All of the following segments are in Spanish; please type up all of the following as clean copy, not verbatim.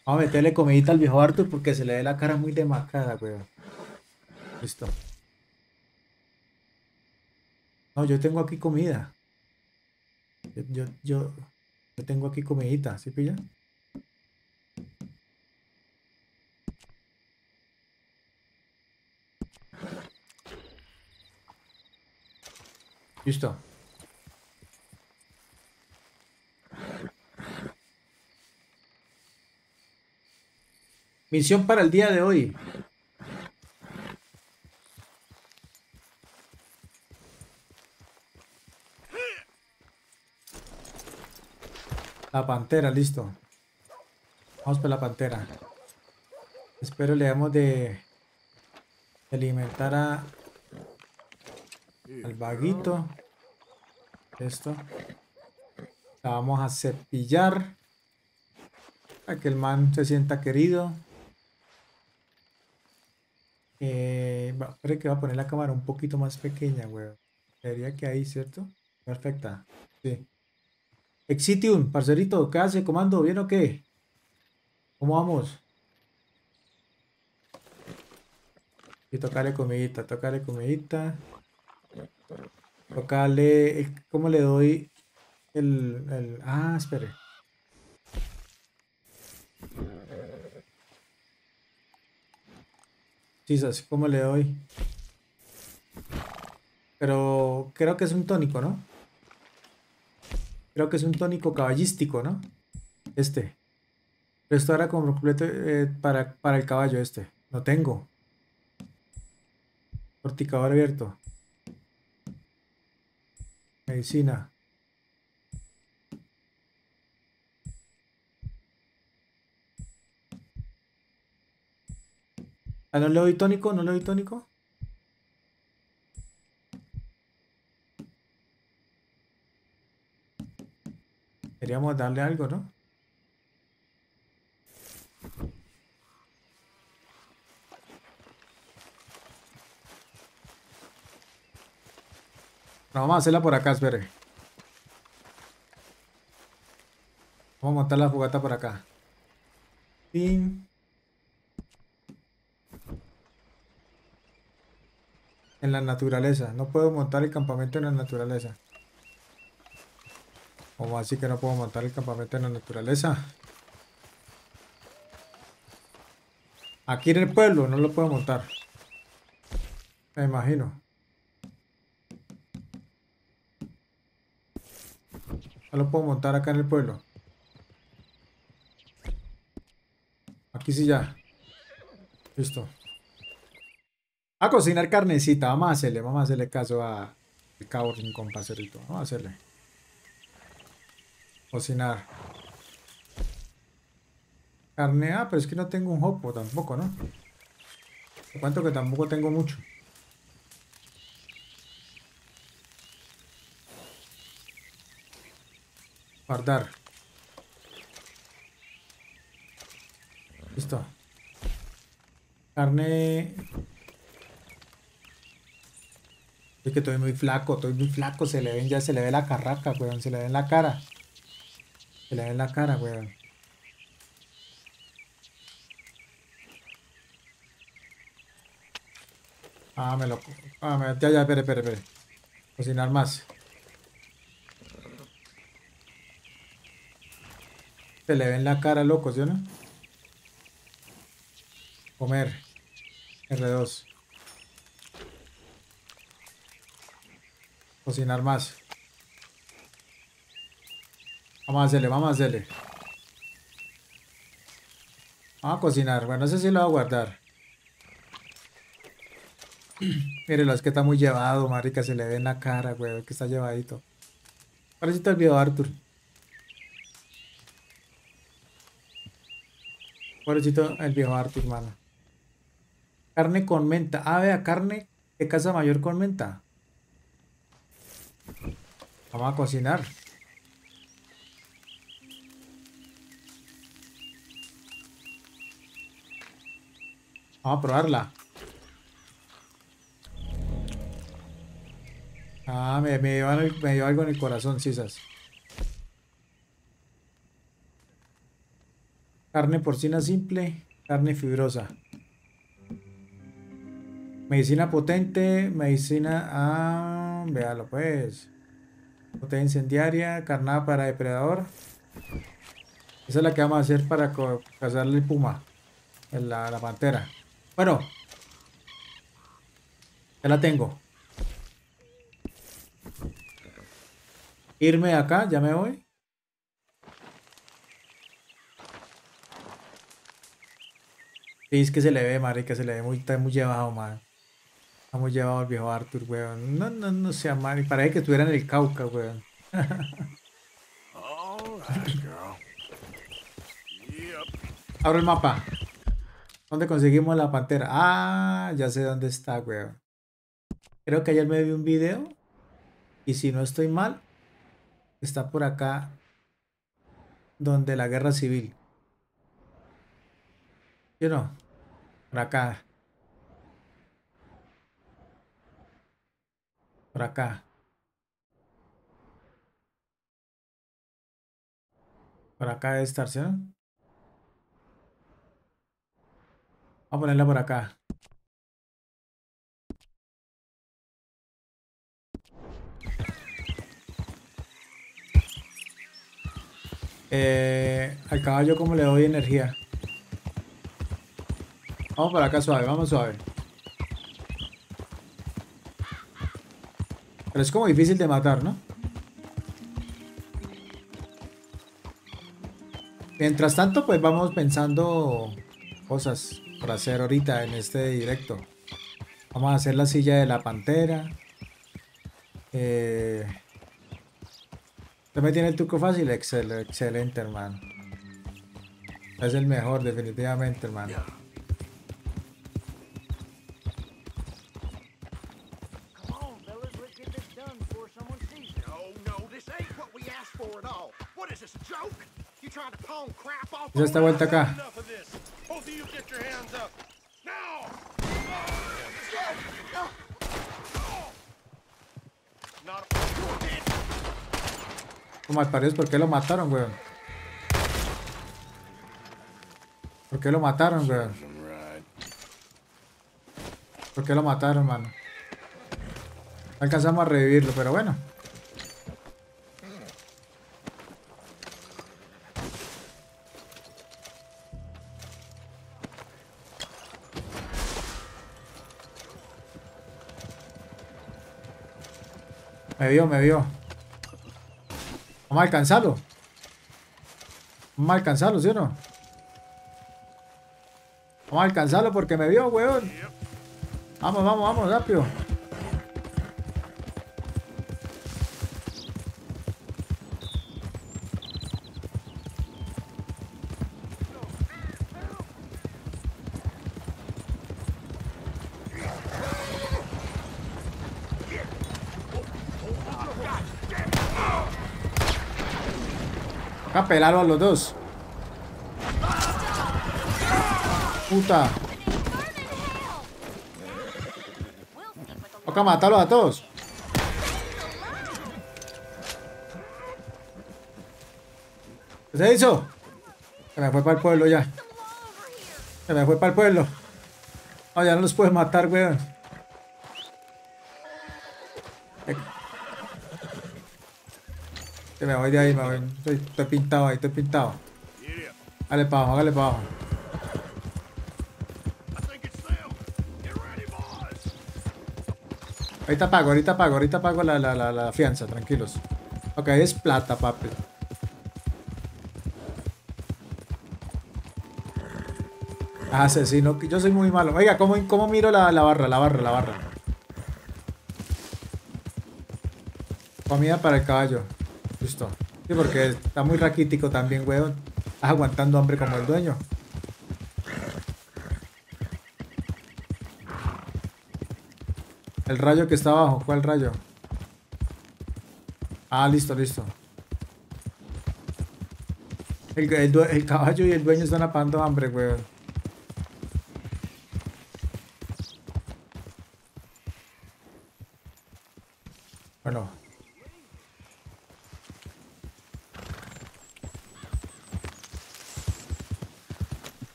Vamos a meterle comidita al viejo Arthur porque se le ve la cara muy demacrada, weón. Listo. No, yo tengo aquí comida. Yo, yo, yo, yo tengo aquí comidita, ¿sí pilla? Listo. Misión para el día de hoy. La pantera, listo. Vamos por la pantera. Espero le demos de alimentar al vaguito. Esto. La vamos a cepillar para que el man se sienta querido. Espera que va a poner la cámara un poquito más pequeña, weón. Sería que ahí, ¿cierto? Perfecta. Sí. Exitium, parcerito, ¿qué hace, comando? ¿Bien o qué? ¿Cómo vamos? Y tocarle comidita, tocarle comidita. Tocarle. ¿Cómo le doy Ah, espere. Quizás, ¿cómo le doy? Pero creo que es un tónico, ¿no? Creo que es un tónico caballístico, ¿no? Este. Pero esto era como completo para el caballo este. No tengo. Porticador abierto. Medicina. Ah, ¿no le doy tónico? ¿No le doy tónico? Queríamos darle algo, ¿no? No, vamos a hacerla por acá, espere. Vamos a montar la fogata por acá. Tin. En la naturaleza. No puedo montar el campamento en la naturaleza. ¿Cómo así que no puedo montar el campamento en la naturaleza? Aquí en el pueblo no lo puedo montar. Me imagino. No lo puedo montar acá en el pueblo. Aquí sí ya. Listo. A cocinar carnecita. Vamos a hacerle caso a el cabo Rincón, parcerito. Vamos a hacerle. Cocinar. Carne. Ah, pero es que no tengo un hopo tampoco, ¿no? Te cuento que tampoco tengo mucho. Guardar. Listo. Carne. Es que estoy muy flaco, estoy muy flaco. Se le ven, ya se le ve la carraca, weón. Se le ve en la cara. Se le ve en la cara, weón. Ah, me lo. Ya, ya, espere, espere, espere. Cocinar más. Se le ve en la cara, loco, ¿sí o no? Comer. R2. Cocinar más. Vamos a hacerle, vamos a hacerle. Vamos a cocinar. Bueno, ese sí lo voy a guardar. Mírelo, es que está muy llevado, marica. Se le ve en la cara, weón, que está llevadito. Parecito el viejo Arthur. Pobrecito el viejo Arthur, mano. Carne con menta. Ah, vea, carne de casa mayor con menta. Vamos a cocinar. Vamos a probarla. Ah, me dio algo en el corazón, sisas. Carne porcina simple, carne fibrosa. Medicina potente, medicina... Ah, véalo pues. Potencia incendiaria, carnada para depredador. Esa es la que vamos a hacer para cazarle el puma, la pantera. Bueno, ya la tengo. Irme de acá, ya me voy. Sí, es que se le ve, marica, se le ve muy, está muy llevado, man. Está muy llevado el viejo Arthur, weón. No, no, no sea mal. Parece que estuviera en el Cauca, weón. All right, girl. Yep. Abro el mapa. ¿Dónde conseguimos la pantera? Ah, ya sé dónde está, weón. Creo que ayer me vi un video. Y si no estoy mal, está por acá, donde la guerra civil. ¿Sí o no? Por acá, por acá, por acá debe estar, ¿sí o no? Vamos a ponerla por acá. Al caballo, ¿cómo le doy energía? Vamos por acá suave, vamos suave. Pero es como difícil de matar, ¿no? Mientras tanto, pues vamos pensando cosas por hacer ahorita en este directo. Vamos a hacer la silla de la pantera. Eh, ¿Usted me tiene el truco fácil? Excelente, hermano. Es el mejor, definitivamente, hermano. Yeah. Come on, fellas, let's get this done before someone sees us. No, this ain't what we asked for at all. What is this, a joke? You trying to pawn crap off Ya on está us? vuelta acá. Enough of this. Both of you get your hands up. Now! Not a... Como al parecer, ¿por qué lo mataron, weón? ¿Por qué lo mataron, weón? Right. ¿Por qué lo mataron, mano? No alcanzamos a revivirlo, pero bueno. Me vio, me vio. Vamos a alcanzarlo. Vamos a alcanzarlo, ¿sí o no? Vamos a alcanzarlo porque me vio, weón. Vamos, vamos, vamos, rápido. Acá pelarlo a los dos. Puta. Acá matarlos a todos. ¿Qué se hizo? Se me fue para el pueblo ya. Se me fue para el pueblo. No, ya no los puedes matar, weón. Se me voy de ahí, me voy. Estoy pintado ahí, estoy pintado. Yeah. Hágale para abajo, hágale para abajo. I think it's them. Get ready, boys. Ahorita pago la fianza, tranquilos. Ok, es plata, papi. Asesino, yo soy muy malo. Oiga, ¿cómo miro la barra? Comida para el caballo. Listo. Sí, porque está muy raquítico también, weón. Estás aguantando hambre como el dueño. El rayo que está abajo, ¿cuál rayo? Ah, listo, listo. El caballo y el dueño están apagando hambre, weón. Bueno.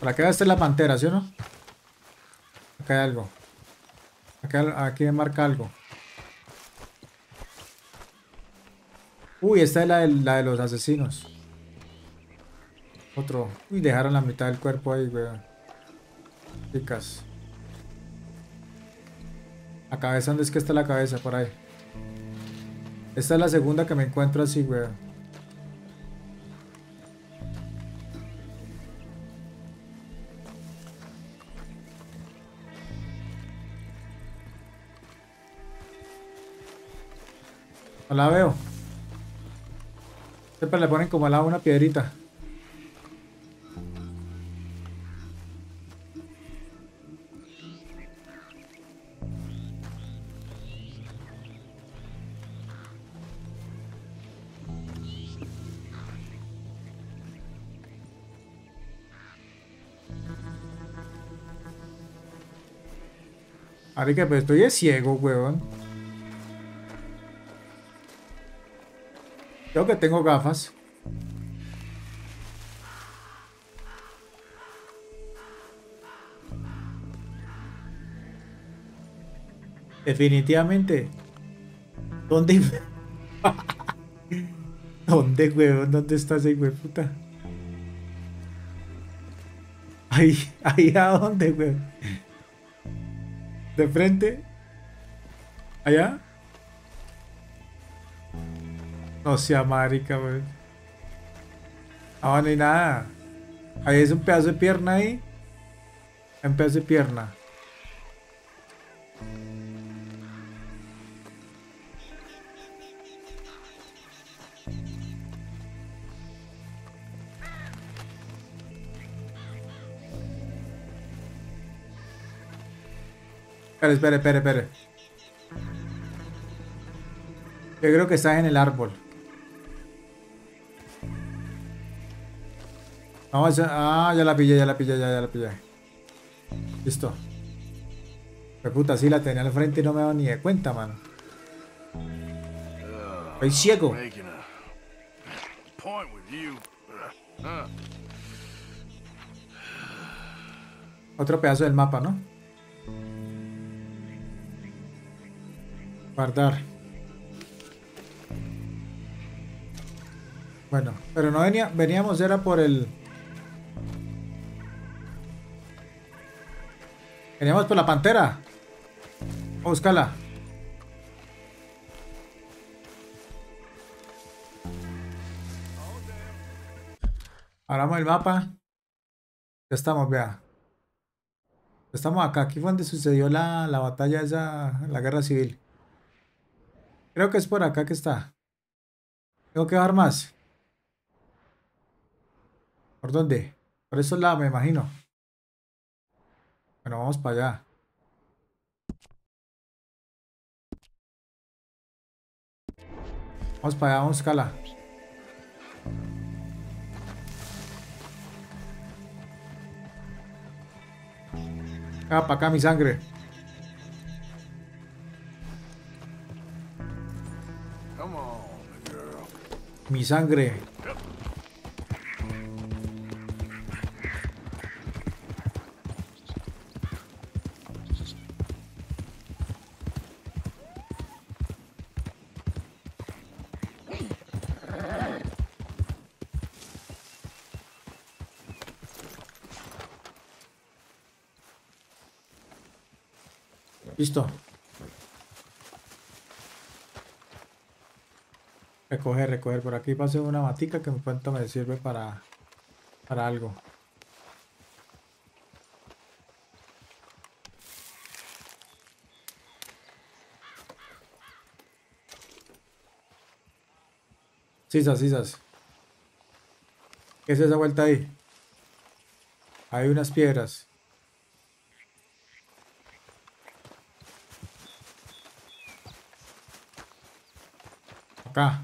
Por acá está la pantera, ¿sí o no? Acá hay algo. Acá, aquí me marca algo. Uy, esta es la de los asesinos. Otro. Uy, dejaron la mitad del cuerpo ahí, weón. Chicas. La cabeza, ¿dónde es que está la cabeza? Por ahí. Esta es la segunda que me encuentro así, weón. No la veo. Siempre le ponen como al lado una piedrita. Marica, pues estoy de ciego, weón. Creo que tengo gafas. Definitivamente. ¿Dónde? ¿Dónde, weón? ¿Dónde está ese puta? Ahí, ahí a dónde, weón. De frente. Allá. No sea marica, weón. Ah, no hay nada. Ahí es un pedazo de pierna ahí. Un pedazo de pierna. Espere. Yo creo que está en el árbol. Vamos a... Ah, ya la pillé, ya la pillé. Listo. Qué puta, sí la tenía al frente y no me he dado ni de cuenta, mano. Estoy ciego. Making a point with you. Otro pedazo del mapa, ¿no? Guardar. Bueno, pero no veníamos, era por el... Veníamos por la pantera. Vamos a buscarla. Abramos el mapa. Ya estamos, vea. Estamos acá. Aquí fue donde sucedió la batalla esa, la guerra civil. Creo que es por acá que está. Tengo que bajar más. ¿Por dónde? Por esos lados, me imagino. Bueno, vamos para allá. Vamos para allá, vamos a escala. Acá, para acá, mi sangre. Come on, girl. Mi sangre. Listo. Recoger. Por aquí pasé una matica que me cuento me sirve para algo. Sisas. ¿Qué es esa vuelta ahí? Hay unas piedras. Acá.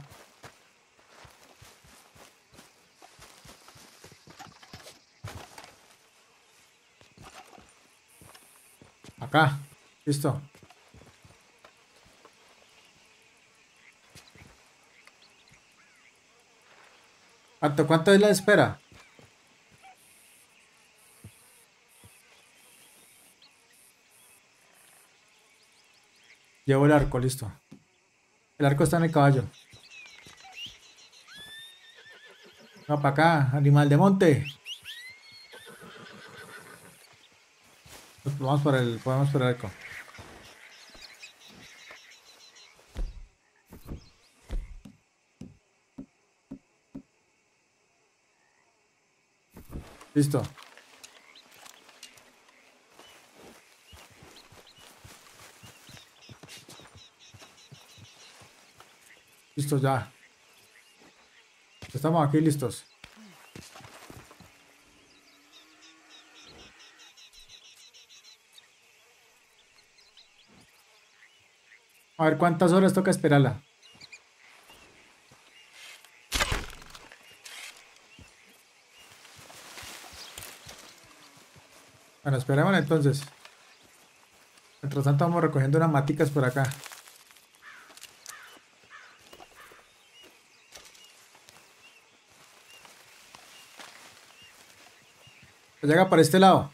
Acá. Listo. ¿Cuánto es la espera? Llevo el arco, listo. El arco está en el caballo. Va para acá, animal de monte. Vamos por el arco. Listo. Listo ya. Estamos aquí listos. A ver cuántas horas toca esperarla. Bueno, esperemos entonces. Mientras tanto vamos recogiendo unas maticas por acá. Llega para este lado.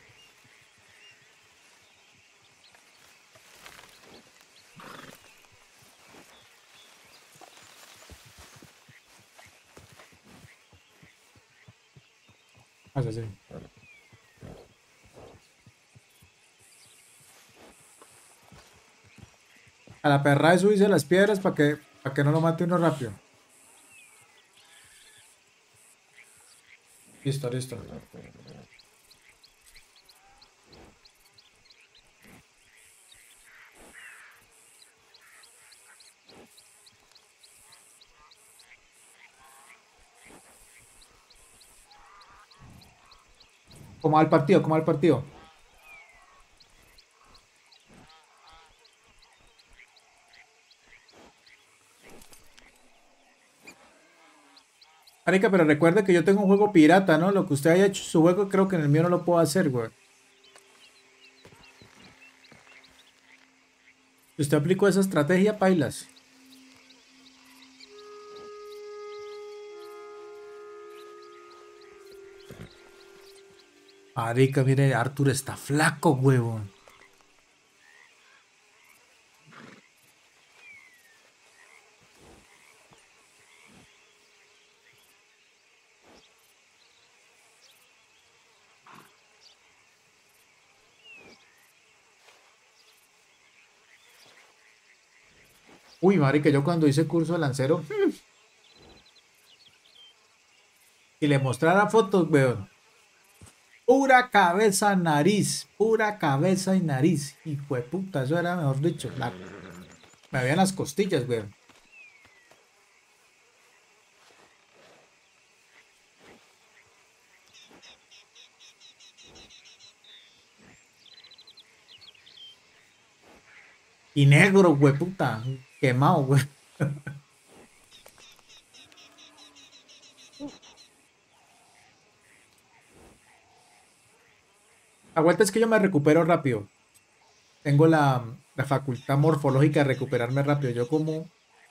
Así, sí. A la perra de subirse las piedras para que no lo mate uno rápido. Listo, listo. ¿Cómo va el partido? ¿Cómo va el partido? Marica, pero recuerde que yo tengo un juego pirata, ¿no? Lo que usted haya hecho en su juego, creo que en el mío no lo puedo hacer, güey. Si usted aplicó esa estrategia, pailas. Marica, mire, Arthur está flaco, huevón. Uy, marica, yo cuando hice curso de lancero y le mostrara fotos, weón. Pura cabeza y nariz. Hijo de puta, eso era mejor dicho. Me habían las costillas, weón. Y negro, weón, puta. Quemado, weón. La vuelta es que yo me recupero rápido. Tengo la facultad morfológica de recuperarme rápido. Yo como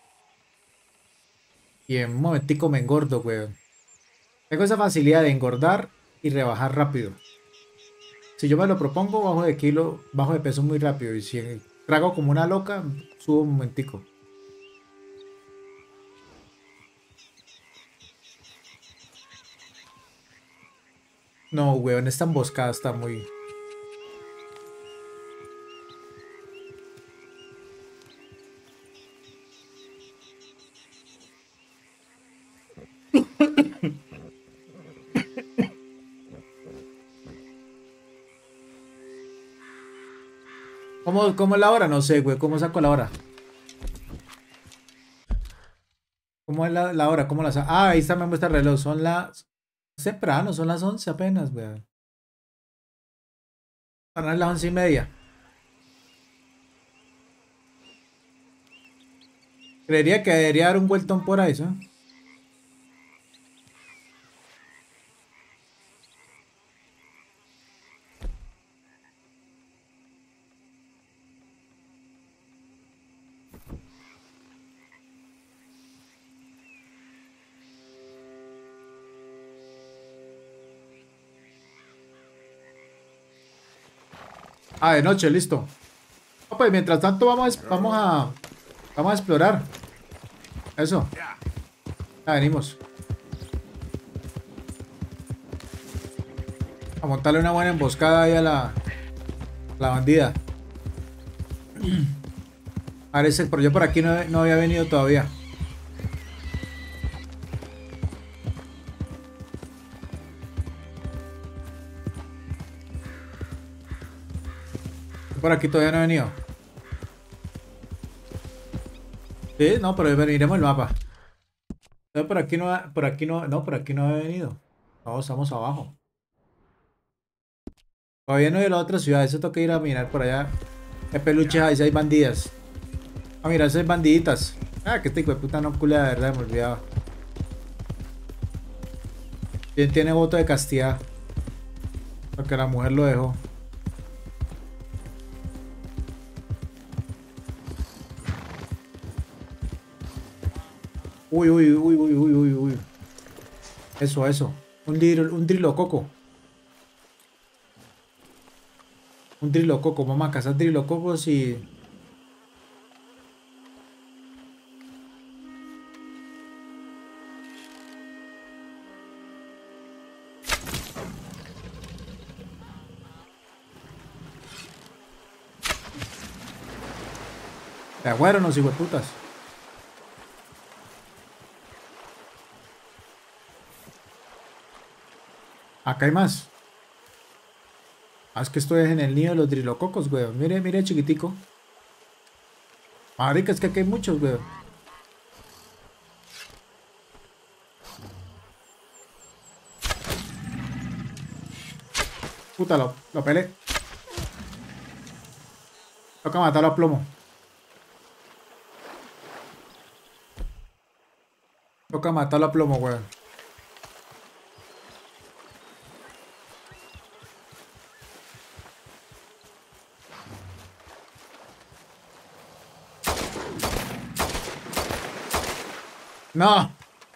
y en un momentico me engordo, weón. Tengo esa facilidad de engordar y rebajar rápido. Si yo me lo propongo, bajo de peso muy rápido. Y si trago como una loca, subo un momentico. No, weón, esta emboscada está muy... ¿Cómo es la hora? No sé, güey. ¿Cómo saco la hora? ¿Cómo es la hora? ¿Cómo la saco? Ah, ahí está, me muestra el reloj. Son las... Temprano, son las 11 apenas, güey. Para las 11:30. Creería que debería dar un vueltón por ahí, ¿no? Ah, de noche, listo. No, pues mientras tanto vamos a explorar. Eso. Ya venimos. A montarle una buena emboscada ahí a la bandida. Parece, pero yo por aquí no había venido todavía. Por aquí todavía no he venido. Sí, no, pero veniremos el mapa. Entonces por aquí no he venido. No, estamos abajo. Todavía no he ido a la otra ciudad, eso toca ir a mirar por allá. ¿Qué peluches hay? Si hay bandidas. A mirar si hay bandiditas. Ah, que este hijo de puta no culea, de verdad, me olvidaba. ¿Quién tiene voto de castidad? Porque la mujer lo dejó. Uy, uy, uy, uy, uy, uy, uy. Eso. Un drilococo. Un drilococo. Vamos a cazar drilococos y... De acuerdo, no, hijueputas. Acá hay más. Ah, es que estoy en el nido de los drilococos, weón. Mire, mire, chiquitico. Marica, es que aquí hay muchos, weón. Puta, lo pelé. Toca matarlo a plomo. Toca matarlo a plomo, weón. No.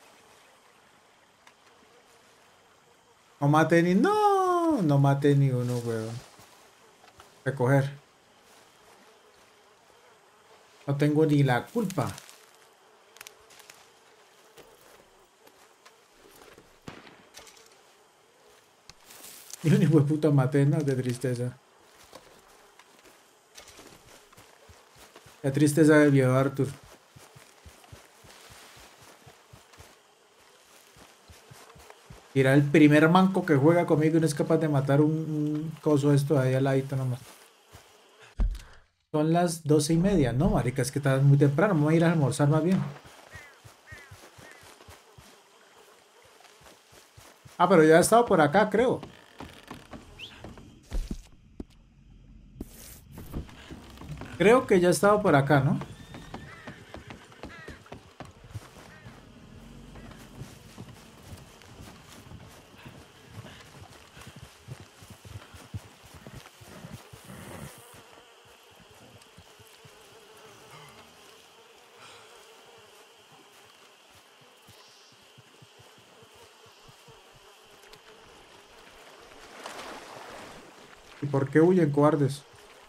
No maté ni... No. No maté ni uno, weón. Recoger. No tengo ni la culpa. Yo ni fue puta maté, no, de tristeza. Qué tristeza del viejo Arthur. Mira, el primer manco que juega conmigo y no es capaz de matar un coso esto de ahí al ladito nomás. Son las 12:30. No, marica, es que está muy temprano. Vamos a ir a almorzar más bien. Ah, pero ya he estado por acá, creo. Creo que ya he estado por acá, ¿no? ¿Y por qué huyen, cobardes?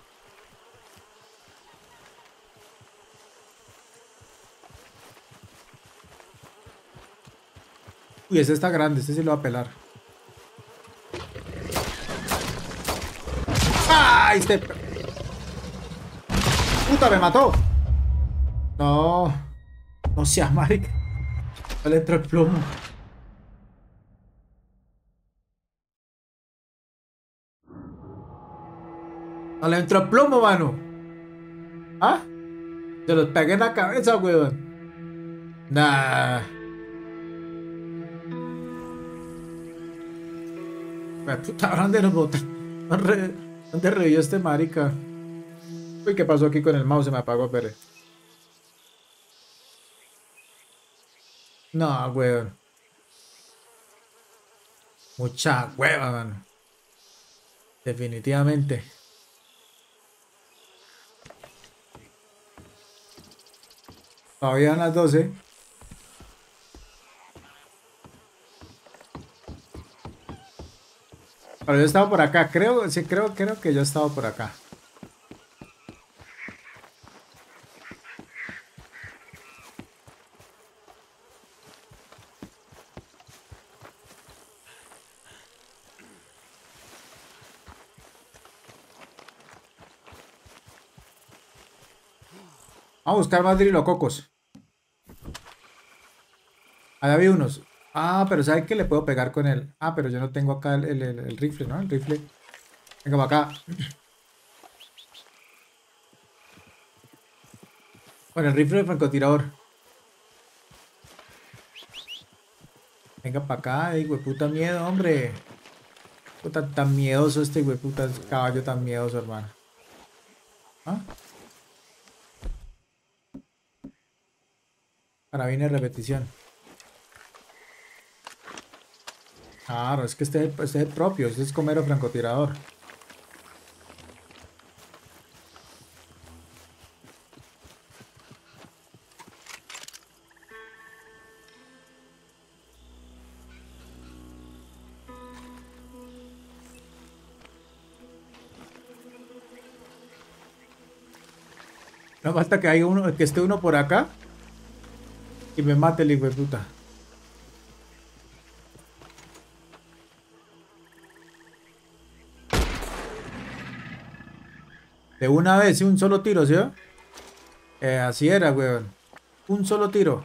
Uy, ese está grande, ese sí lo va a pelar. ¡Ay, este! ¡Puta, me mató! No. No seas marica. No le entró el plomo. No le entró el plomo, mano. ¿Ah? Se los pegué en la cabeza, weón. Nah. Puta, ¿dónde nos botan? ¿Dónde revivió este marica? Uy, ¿qué pasó aquí con el mouse? Se me apagó, Pere. No, weón. Mucha hueva, mano. Definitivamente. Todavía son las 12. Pero yo he estado por acá. Creo que yo he estado por acá. Vamos a buscar más drilococos. Allá vi unos. Ah, pero ¿sabe qué le puedo pegar con él? Ah, pero yo no tengo acá el rifle, ¿no? El rifle. Venga para acá. Con el rifle de francotirador. Venga para acá, puta miedo, hombre. Puta, tan miedoso este puta caballo tan miedoso, hermano. ¿Ah? Carabina de repetición. Claro, es que este es el propio, este es comero francotirador. No falta que haya uno, que esté uno por acá y me mate el hijo de puta. De una vez, ¿sí? Un solo tiro, ¿sí? Así era, weón. Un solo tiro.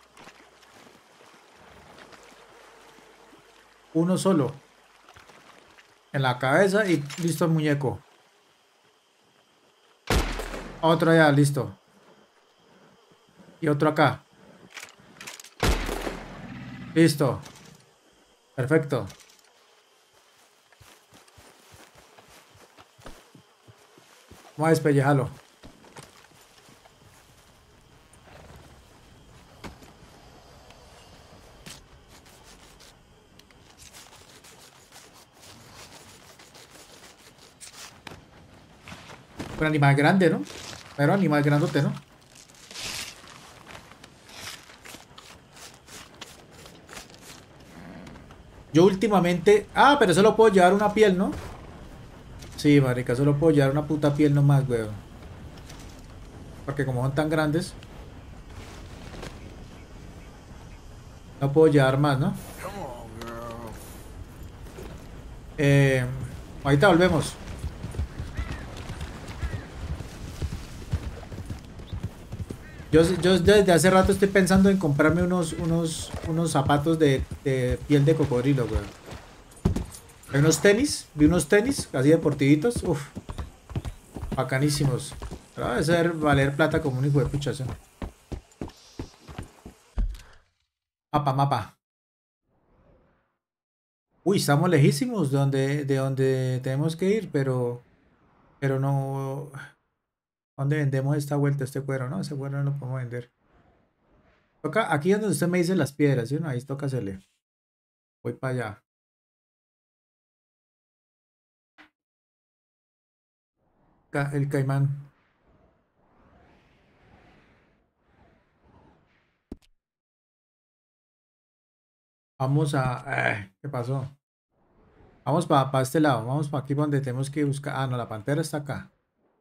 Uno solo. En la cabeza y listo el muñeco. Otro allá, listo. Y otro acá. Listo. Perfecto. Vamos a despellejarlo. Un animal grande, ¿no? Pero animal grandote, ¿no? Yo últimamente... Ah, pero solo puedo llevar una piel, ¿no? Sí, marica, solo puedo llevar una puta piel nomás, weón. Porque como son tan grandes... No puedo llevar más, ¿no? Ahorita volvemos. Yo desde hace rato estoy pensando en comprarme unos zapatos de piel de cocodrilo, weón. Hay unos tenis, vi unos tenis así deportivitos, uff, bacanísimos. Pero debe ser valer plata como un hijo de pucha, ¿sí? Mapa. Uy, estamos lejísimos de donde tenemos que ir, pero no. ¿Dónde vendemos esta vuelta, este cuero? No, ese cuero no lo podemos vender. Toca, aquí es donde usted me dice las piedras, ¿sí? No, ahí toca hacerle. Voy para allá. El caimán. Vamos a... ¿qué pasó? Vamos para este lado. Vamos para aquí donde tenemos que buscar. Ah, no, la pantera está acá.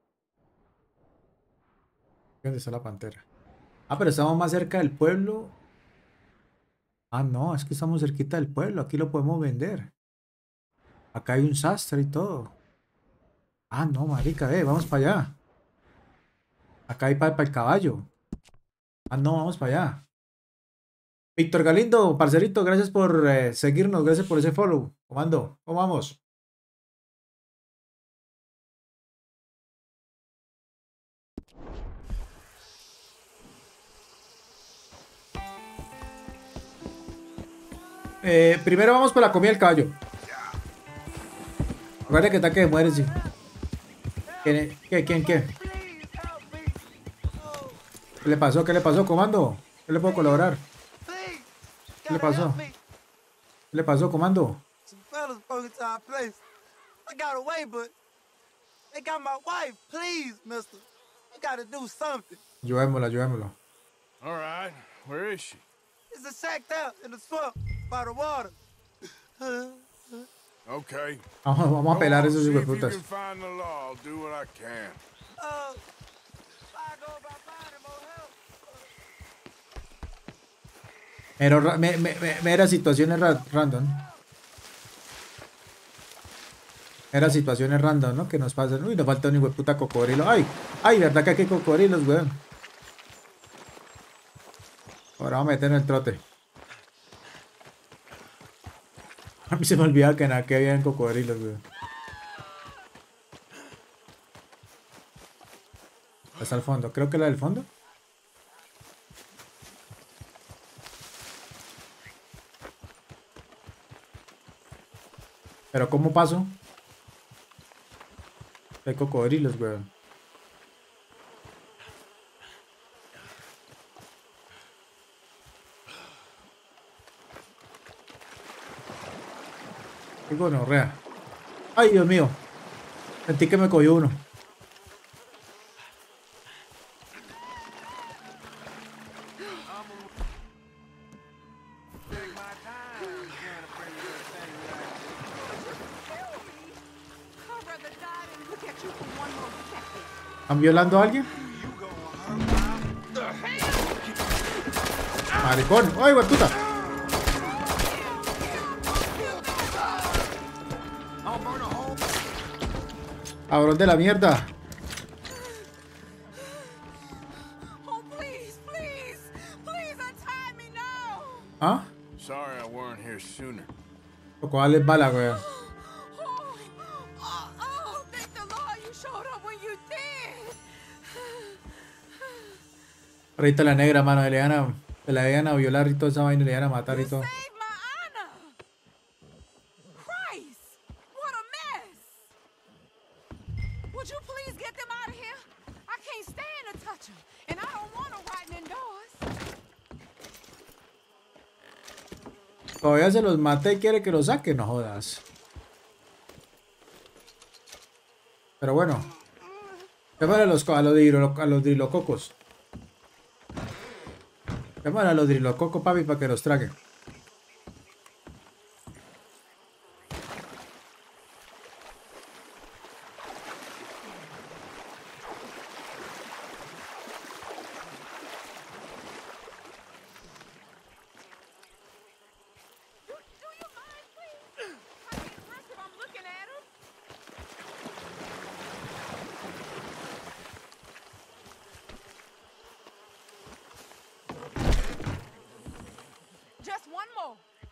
¿Dónde está la pantera? Ah, pero estamos más cerca del pueblo. Ah, no, es que estamos cerquita del pueblo. Aquí lo podemos vender. Acá hay un sastre y todo. Ah, no, marica, vamos para allá. Acá hay para el caballo. Ah, no, vamos para allá. Víctor Galindo, parcerito, gracias por seguirnos, gracias por ese follow. Comando, ¿cómo vamos? Primero vamos por la comida del caballo. Recuerda que está que muere, sí. ¿Quién? ¿Qué le pasó? ¿Qué le pasó, comando? ¿Qué le puedo colaborar? ¿Qué le pasó? ¿Qué le pasó, comando? Some fellas broke into our place. I got away, but they got my wife. Please, mister. You gotta do something. Ayudémoslo. All right, where is she? It's a shacked out in the swamp by the water. Okay. Vamos a pelar Go on, esos see if you hijueputas. can find the law. I'll do what I can. If I go about finding more help. Mera situaciones random. Era situaciones random, ¿no? Que nos pasan. Uy, nos falta un hijo de puta cocodrilo. Ay, verdad que aquí hay cocodrilos, weón. Ahora vamos a meter en el trote. A mí se me olvidaba que en aquí había cocodrilos, güey. Hasta el fondo. Creo que la del fondo. Pero ¿cómo paso? Hay cocodrilos, güey. Qué gonorrea. Ay, Dios mío. Sentí que me cogió uno. Take my time trying to bring this thing right. I'd rather die than look at you for one more second. ¿Están violando a alguien? You gonna hurt the hell? Maricón. ¡Ay, güey, puta! I'll burn a hole. Cabrón de la mierda. Oh, please, please, please untie me now. ¿Ah? Sorry I weren't here sooner. Tocó darle bala, güey. Thank the Lord you showed up when you did. Ahorita la negra, mano. Se la iban a violar y toda esa vaina. Le iban a matar y todo. Save my honor. Christ, what a mess. Would you please get them out of here? I can't stand to touch them, and I don't want them rotting indoors. Todavía se los maté y quiere que los saque. No jodas. Pero bueno. Llámale a los drilococos. Llámale a los drilococos, papi, para que los traguen. Do you mind, please? I get aggressive. I'm looking at them. Just one more.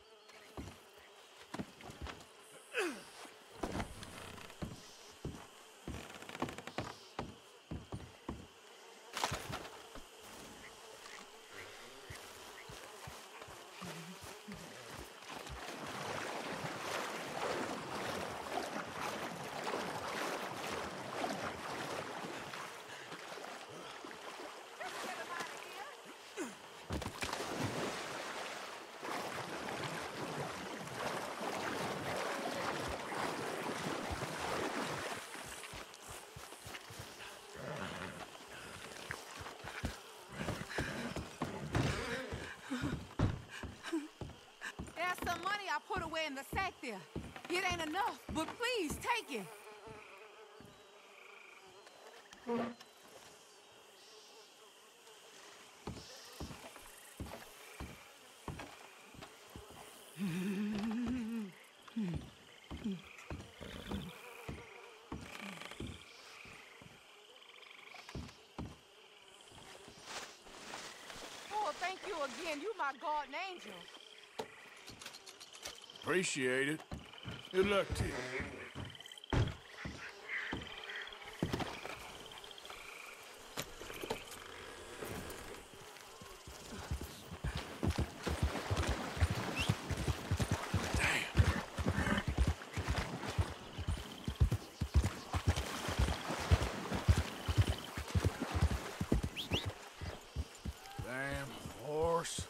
Get them out of here. There's some money I put away in the sack there. It ain't enough, but please take it. Oh, thank you again. You my guardian angel. Appreciate it. Good luck to you. Damn horse.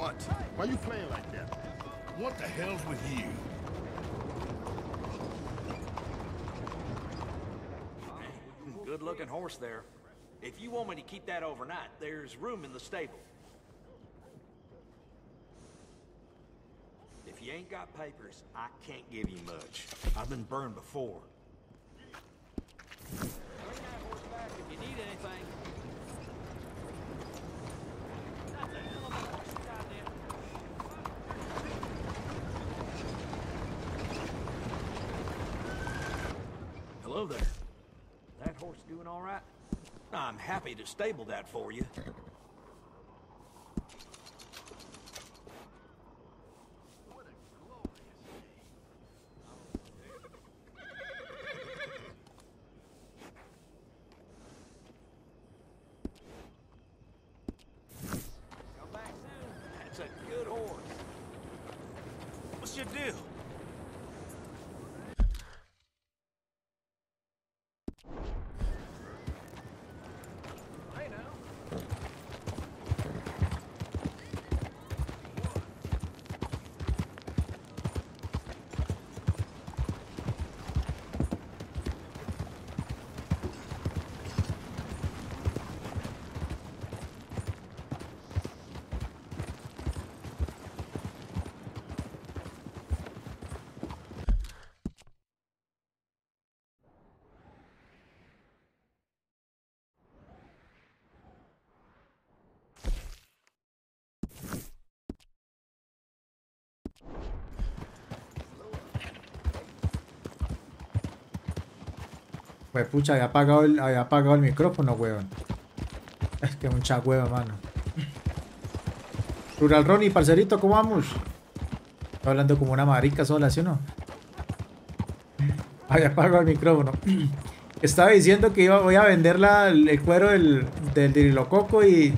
What? Why you playing like that? What the hell's with you? Good looking horse there. If you want me to keep that overnight, there's room in the stable. If you ain't got papers, I can't give you much. I've been burned before. Bring that horse back if you need anything. That's a hell of a horse, goddamn. Hello there. That horse doing all right? I'm happy to stable that for you. Come back soon. That's a good horse. What's your deal? I know. Pues pucha, había apagado el micrófono, weón. Es que mucha hueva, mano. Rural Ronnie, parcerito, ¿cómo vamos? Estoy hablando como una marica sola, ¿sí o no? Había apagado el micrófono. Estaba diciendo que voy a vender el cuero del dirilococo y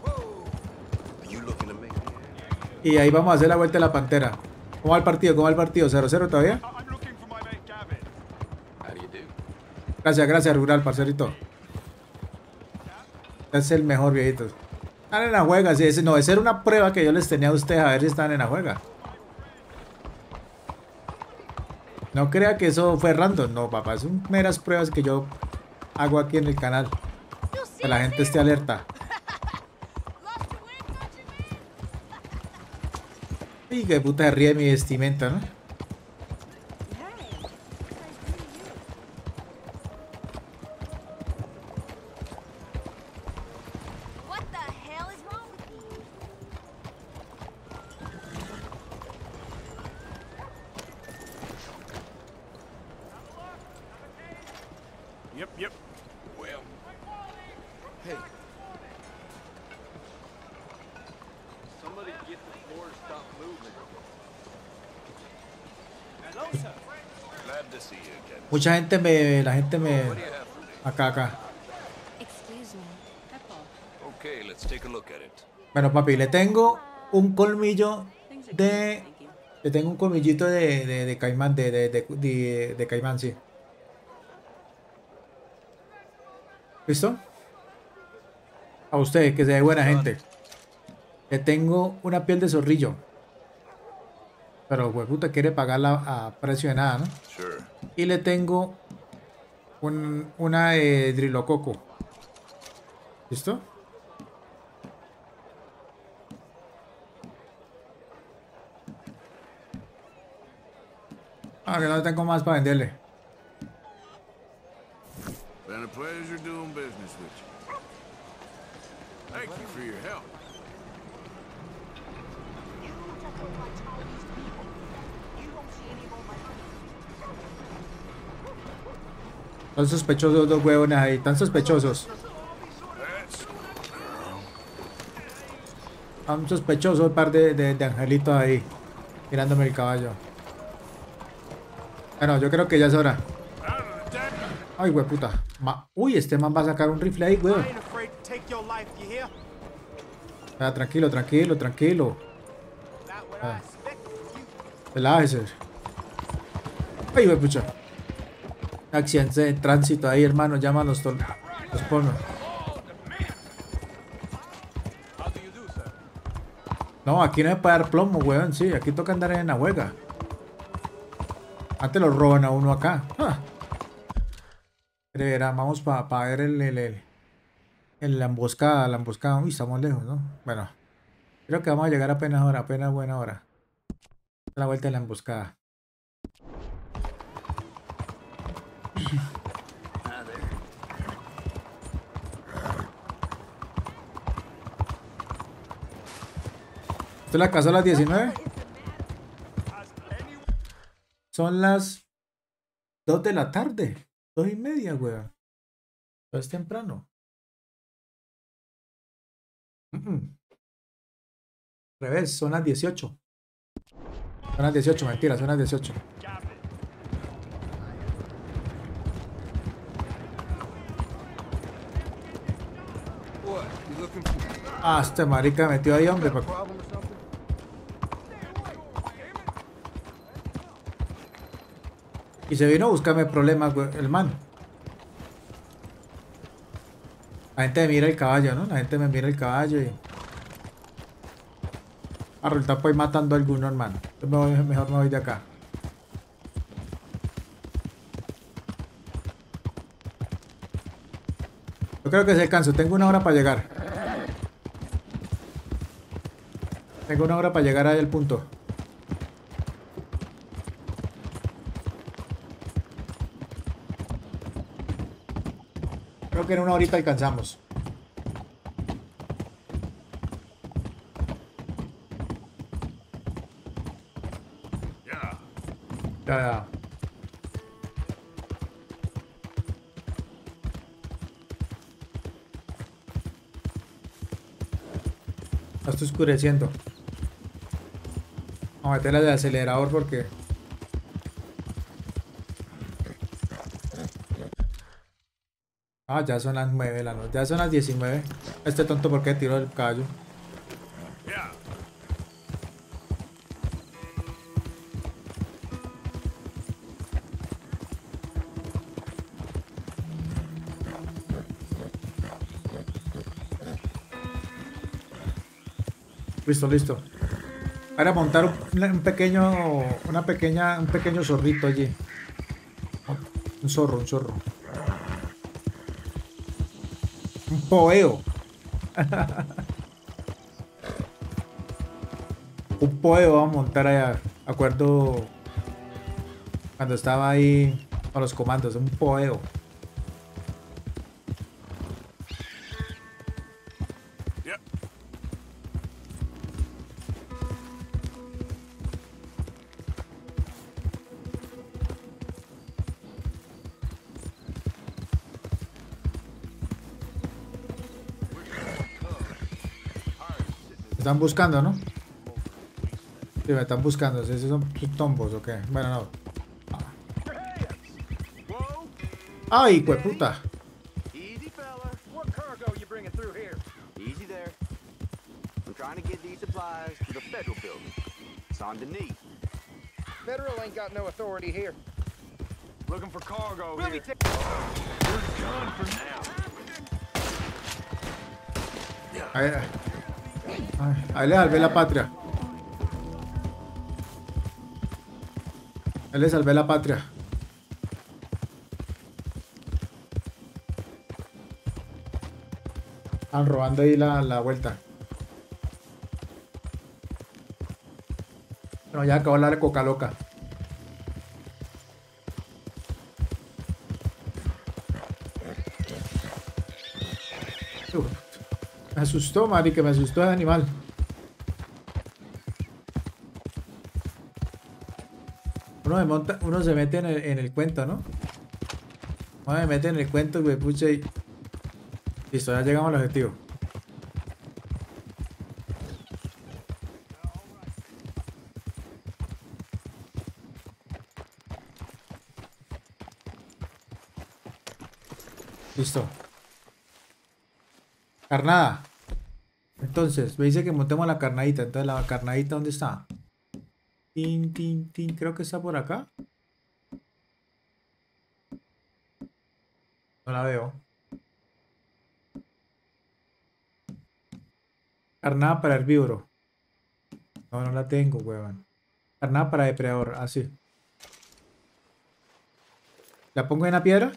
ahí vamos a hacer la vuelta de la pantera. ¿Cómo va el partido? ¿Cómo va el partido? ¿0-0 todavía? I'm looking for my mate Gavin. Gracias, gracias, Rural, parcerito. Es el mejor, viejitos. Están en la juega, sí, no, esa era una prueba que yo les tenía a ustedes a ver si están en la juega. No crea que eso fue random, no, papá, son meras pruebas que yo hago aquí en el canal. Que la gente esté alerta. Y que puta se ríe de mi vestimenta, ¿no? What the hell is wrong with you? Yep. Well. Hey. Somebody get the floor to stop moving. Hello, sir. Glad to see you again. Mucha gente la gente me... Acá. Excuse me. Okay, let's take a look at it. Bueno, papi, le tengo un colmillo de... Le tengo un colmillito de caimán, de caimán, sí. ¿Listo? A usted, que se ve buena gente. Le tengo una piel de zorrillo. Pero, hueputa, quiere pagarla a precio de nada, ¿no? Sure. Y le tengo una drilococo. ¿Listo? Ah, que no tengo más para venderle. Been a pleasure doing business with you. Thank you for your help. Son sospechosos dos huevones ahí, tan sospechosos. Tan sospechosos un par de angelitos ahí, tirándome el caballo. Bueno, yo creo que ya es hora. Ay, hueputa. Uy, este man va a sacar un rifle ahí, weón. Tranquilo. Relájese. Ay, huepucha. Accidente de tránsito ahí, hermano. Llama a los pornos. No, aquí no se puede dar plomo, weón. Sí, aquí toca andar en la huelga. Antes lo roban a uno acá. Ah. Pero verá, vamos para ver la emboscada, la emboscada. Uy, estamos lejos, ¿no? Bueno, creo que vamos a llegar apenas ahora, apenas buena hora. La vuelta de la emboscada. ¿Usted la casó a las 19? Son las 2 de la tarde. 2:30, weón. Es temprano. Revés, son las 18. Son las 18, mentira, son las 18. Ah, este marica metió ahí, hombre. Y se vino a buscarme problemas, güey, el man. La gente me mira el caballo, ¿no? La gente me mira el caballo y... Ahorita pues matando a alguno, hermano. Mejor me voy de acá. Yo creo que se alcanzo. Tengo una hora para llegar. Tengo una hora para llegar ahí al punto. Creo que en una horita alcanzamos. Ya. Ya está oscureciendo. Vamos a meterle el acelerador porque... Ah, ya son las 9 de la noche. Ya son las 19. Este tonto, ¿por qué tiró el caballo? Listo, listo. Ahora montar un pequeño zorrito allí. Un zorro. Un poeo. Un poeo vamos a montar allá. Acuerdo cuando estaba ahí con los comandos. Un poeo. Me están buscando, ¿no? Sí, me están buscando. ¿Esos son tombos o qué? Bueno, no. ¡Ay, hueputa! Easy, fella. What cargo you bringing through here? Easy there. I'm trying to get these supplies to the federal building. It's on Denis. Federal ain't got no authority here. Looking for cargo We'll be here. We're Done for now. Ahí le salvé la patria. Ahí le salvé la patria. Están robando ahí la vuelta. No, ya acabó la coca loca. Me asustó, marica, me asustó el animal. Uno se mete en el cuento, ¿no? Uno se mete en el cuento, güey, pucha, y... Listo, ya llegamos al objetivo. Listo. Carnada. Entonces, me dice que montemos la carnadita. Entonces, ¿la carnadita dónde está? Tin, tin, tin. Creo que está por acá. No la veo. Carnada para herbívoro. No, no la tengo, weón. Carnada para depredador, así. ¿La pongo en la piedra?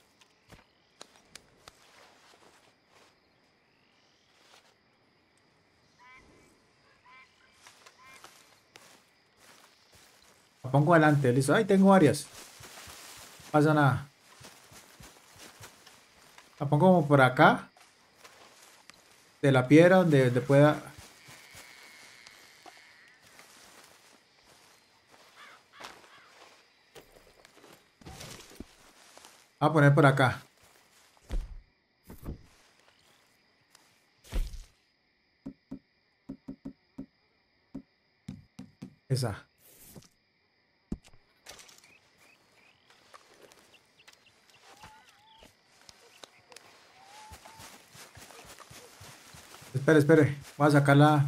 La pongo adelante, listo. Ay, tengo varias. No pasa nada. La pongo como por acá. De la piedra donde pueda... Voy a poner por acá. Esa. Espere, espere. Voy a sacarla.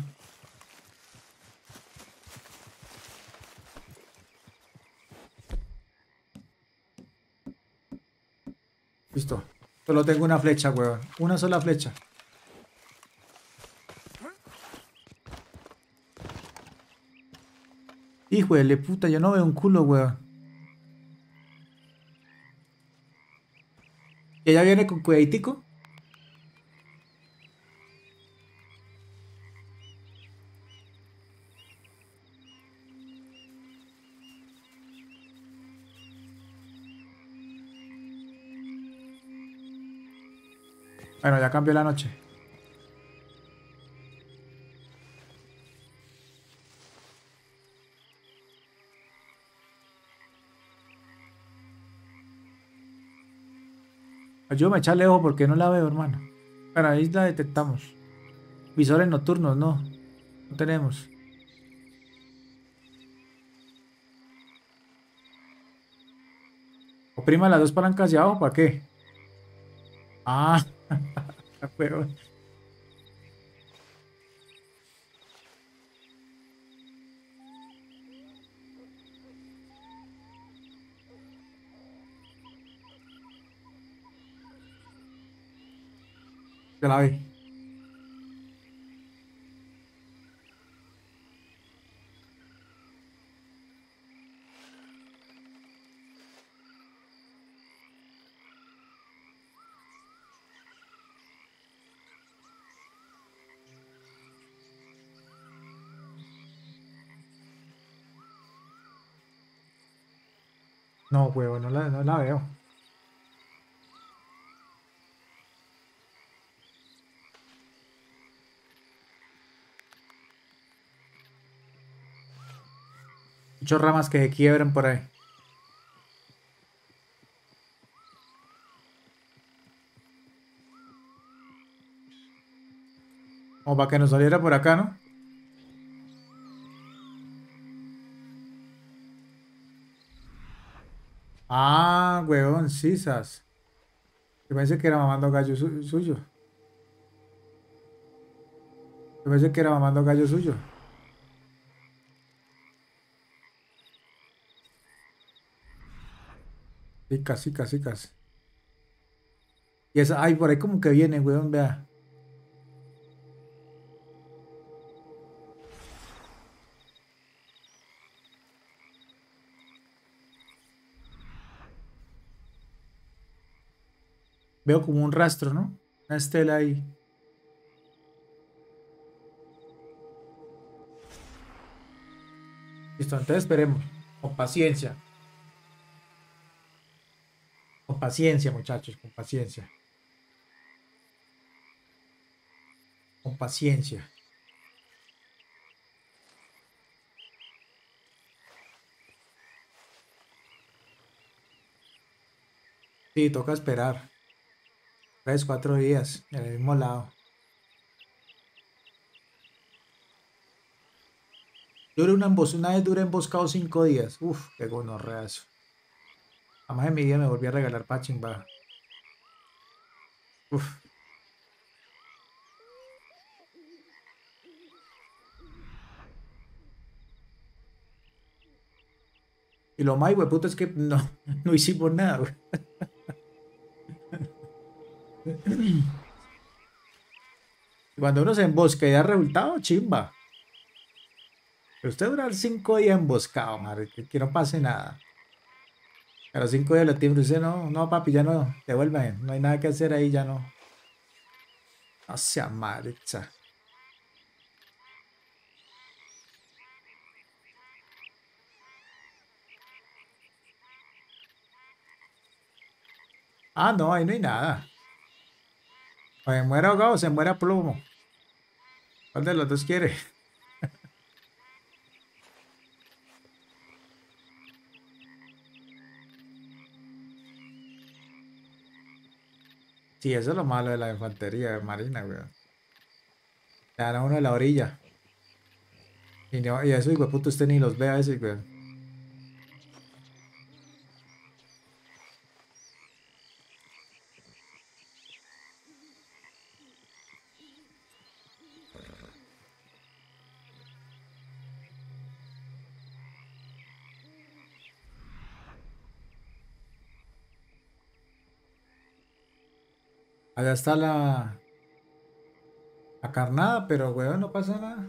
Listo. Solo tengo una flecha, weón. Una sola flecha. Hijo de puta, yo no veo un culo, weón. ¿Y ella viene con cuidaditico? Bueno, ya cambió la noche. Ayúdame a echarle ojo porque no la veo, hermano. Pero ahí la detectamos. Visores nocturnos, no. No tenemos. Oprima las dos palancas de abajo, ¿para qué? Ah, weón. Se la vi. No, huevo, no la veo. Muchas ramas que se quiebran por ahí. Como para que nos saliera por acá, ¿no? Ah, huevón, sisas. Yo pensé que era mamando gallo suyo. Yo pensé que era mamando gallo suyo. Cicas, cicas, cicas. Y esa, ay, por ahí como que viene, huevón, vea. Veo como un rastro, ¿no? Una estela ahí. Listo, entonces esperemos. Con paciencia. Con paciencia, muchachos, con paciencia. Con paciencia. Sí, toca esperar. 3, 4 días en el mismo lado. Una vez duré emboscado 5 días. Uf, qué gonorrea eso. Jamás en mi vida me volví a regalar pachimba. Uf. Y lo más hueputa es que no hicimos nada, güey. Cuando uno se embosca y da resultado, chimba. Pero usted durar 5 días emboscado, madre, que no pase nada. A los 5 días lo tiembla usted, no, no, papi, ya no, devuélvame, no hay nada que hacer ahí, ya no. No sea madre, cha. Ah, no, ahí no hay nada. O se muere ahogado o se muere a plomo. ¿Cuál de los dos quiere? Sí, eso es lo malo de la infantería marina, weón. Le dan a uno de la orilla. Y, no, y eso, hijo de puta, usted ni los ve a veces, weón. Allá está la carnada, pero, weón, no pasa nada.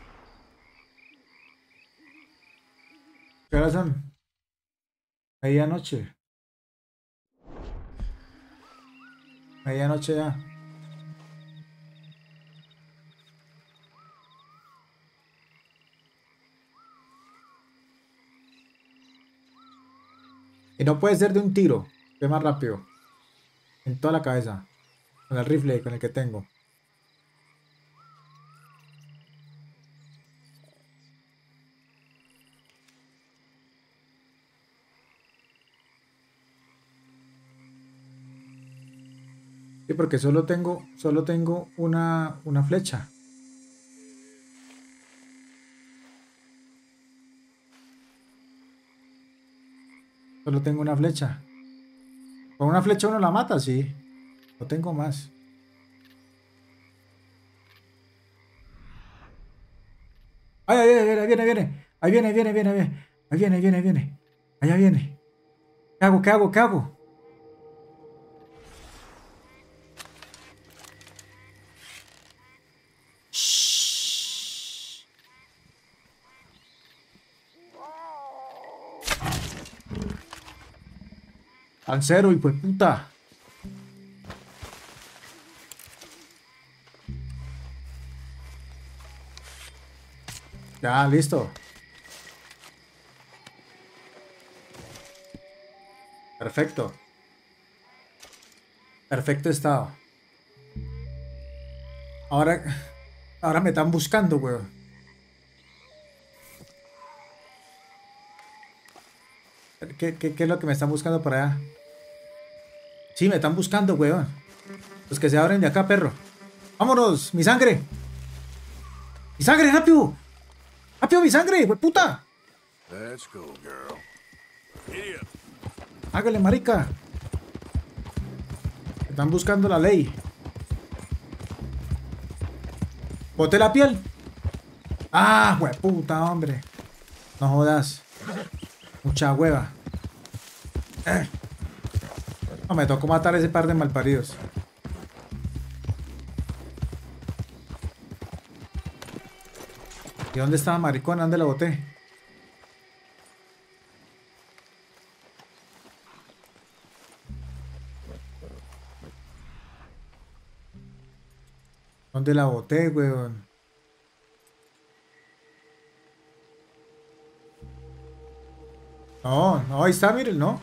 ¿Qué horas son? Medianoche. Medianoche ya. Y no puede ser de un tiro. Es más rápido. En toda la cabeza. Con el rifle con el que tengo. Sí, porque solo tengo una flecha. Solo tengo una flecha. Con una flecha uno la mata, sí. No tengo más. Ay, ay, ay, ahí viene, viene. Ahí viene, viene, viene, viene. Ahí viene, viene, viene. Allá viene. ¿Qué hago? ¿Qué hago? ¿Qué hago? Shhh. Lancero, hijo de puta. Ya, listo. Perfecto. Perfecto estado. Ahora me están buscando, weón. ¿Qué es lo que me están buscando por allá? Sí, me están buscando, weón. Los que se abren de acá, perro. ¡Vámonos! ¡Mi sangre! ¡Mi sangre, rápido! ¡Rápido, mi sangre, weón, puta! Let's go, girl. Idiot. Hágale, marica. Me están buscando la ley. Boté la piel. Ah, weón, puta, hombre. No jodas. Mucha hueva. No, me tocó matar a ese par de malparidos. ¿Y dónde estaba maricona? ¿Dónde la boté? ¿Dónde la boté, weón? No, no, ahí está, miren, no.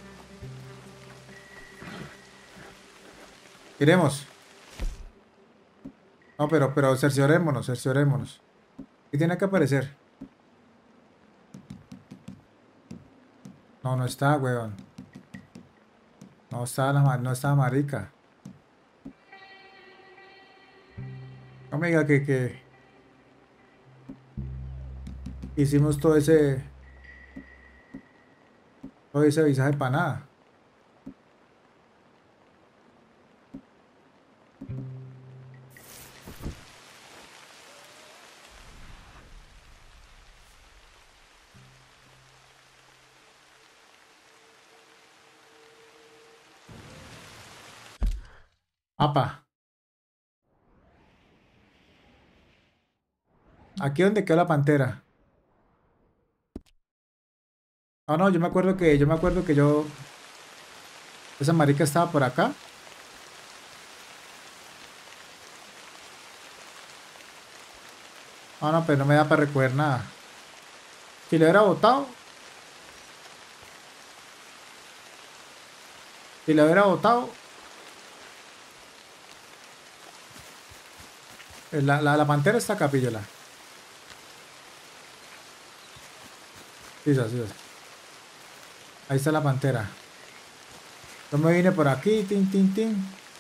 Iremos. No, pero cerciorémonos, cerciorémonos. ¿Qué tiene que aparecer? No, no está, weón. No está no está marica. No me diga que hicimos todo ese visaje para nada. Apa. Aquí donde quedó la pantera. Ah, no, yo me acuerdo que esa marica estaba por acá. Ah, no, pero no me da para recoger nada. Si le hubiera botado, si le hubiera botado, la pantera está acá, píllala. Sí, sí, sí. Ahí está la pantera. Yo me vine por aquí, tin, tin, tin.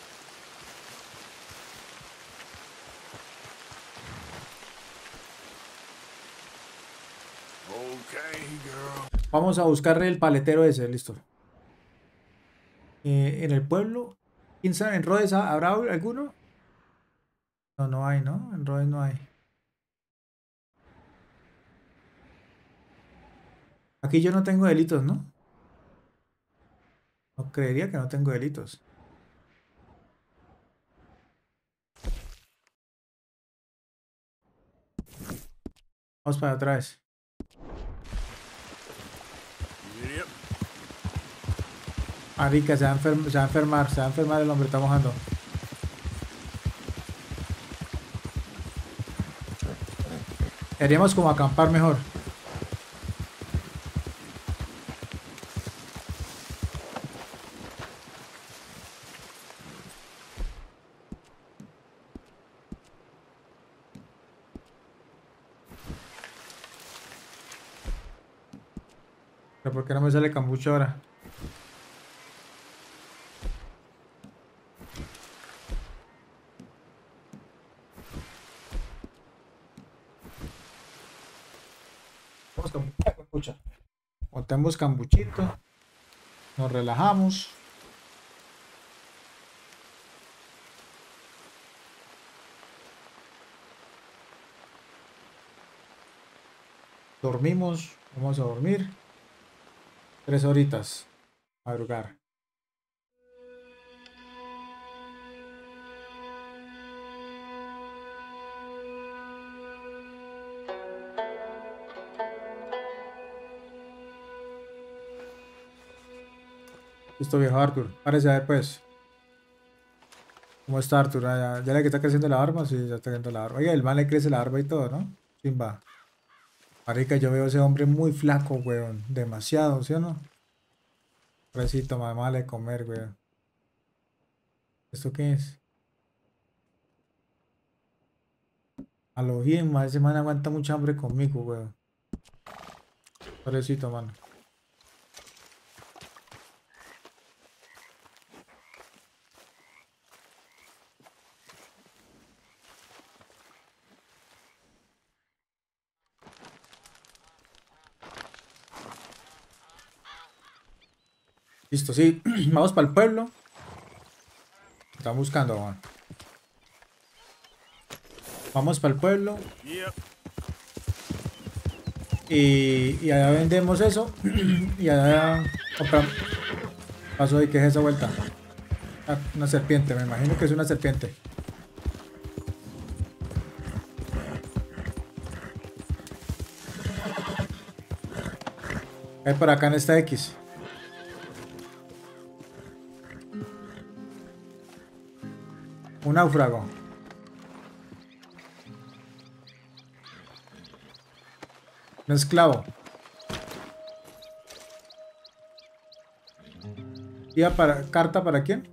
Okay, girl. Vamos a buscar el paletero ese, listo. En el pueblo, ¿quién sabe? ¿En Rhodes habrá alguno? No, no hay, ¿no? En Rhodes no hay. Aquí yo no tengo delitos, ¿no? No creería que no tengo delitos. Vamos para atrás. Yep. Marica, se va a enfermar, se va a enfermar el hombre, está mojando. Haríamos como acampar mejor. Pero ¿por qué no me sale cambucho ahora? Vamos con cambucha. Montemos cambuchito. Nos relajamos. Dormimos. Vamos a dormir. 3 horitas. Madrugar. Listo, viejo Arthur. Párese a ver, pues. ¿Cómo está Arthur? Ah, ya le que está creciendo la barba. Sí, ya está creciendo la barba. Oye, el man le crece la barba y todo, ¿no? Simba. Marica, yo veo a ese hombre muy flaco, weón. Demasiado, ¿sí o no? Pobrecito, mamá de comer, weón. ¿Esto qué es? A lo bien, ma. Ese man aguanta mucha hambre conmigo, weón. Pobrecito, mano. Listo, sí. Vamos para el pueblo. Están buscando, man. Vamos para el pueblo. Yep. Y allá vendemos eso. Y allá compramos. Pasó de que es esa vuelta. Ah, una serpiente, me imagino que es una serpiente. Hay por acá en esta X. Un náufrago. Un esclavo. ¿Carta para quién?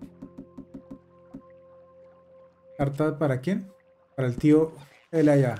¿Carta para quién? Para el tío Elia.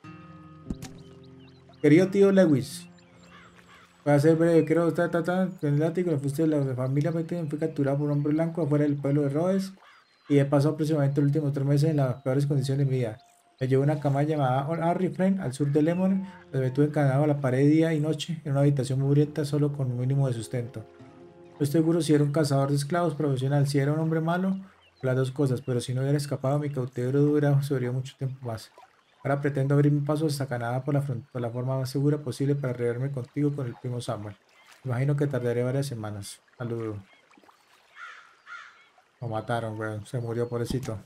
Querido tío Lewis. Voy a ser breve, creo, el látigo, la fuste de la familia Peten fue capturado por un hombre blanco afuera del pueblo de Rhodes y he pasado aproximadamente los últimos 3 meses en las peores condiciones de mi vida. Me llevo una cama llamada Harry Friend al sur de Lemon, donde me tuve encadenado a la pared día y noche en una habitación mugrienta solo con un mínimo de sustento. No estoy seguro si era un cazador de esclavos profesional, si era un hombre malo, las dos cosas, pero si no hubiera escapado, mi cautiverio duraría mucho tiempo más. Ahora pretendo abrir mi paso hasta Canadá por la forma más segura posible para reunirme contigo con el primo Samuel. Imagino que tardaré varias semanas. Saludo. Lo mataron, weón. Se murió, pobrecito.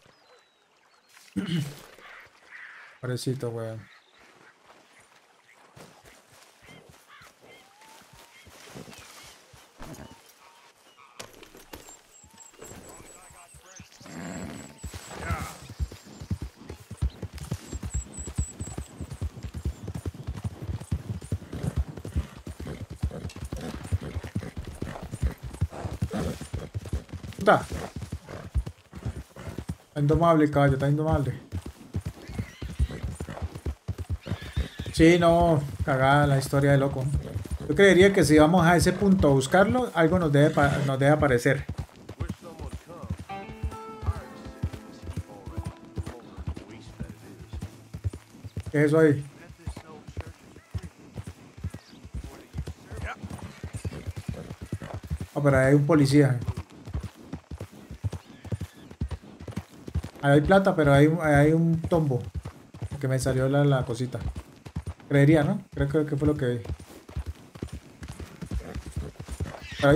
Pobrecito, weón. puta! Está indomable, caballo, está indomable. Sí, no, cagada la historia de loco. Yo creería que si vamos a ese punto a buscarlo, algo nos debe aparecer. ¿Qué es eso ahí? Oh, pero ahí hay un policía. Ahí hay plata, pero ahí hay un tombo. Que me salió la cosita. Creería, ¿no? Creo que fue lo que vi. Pero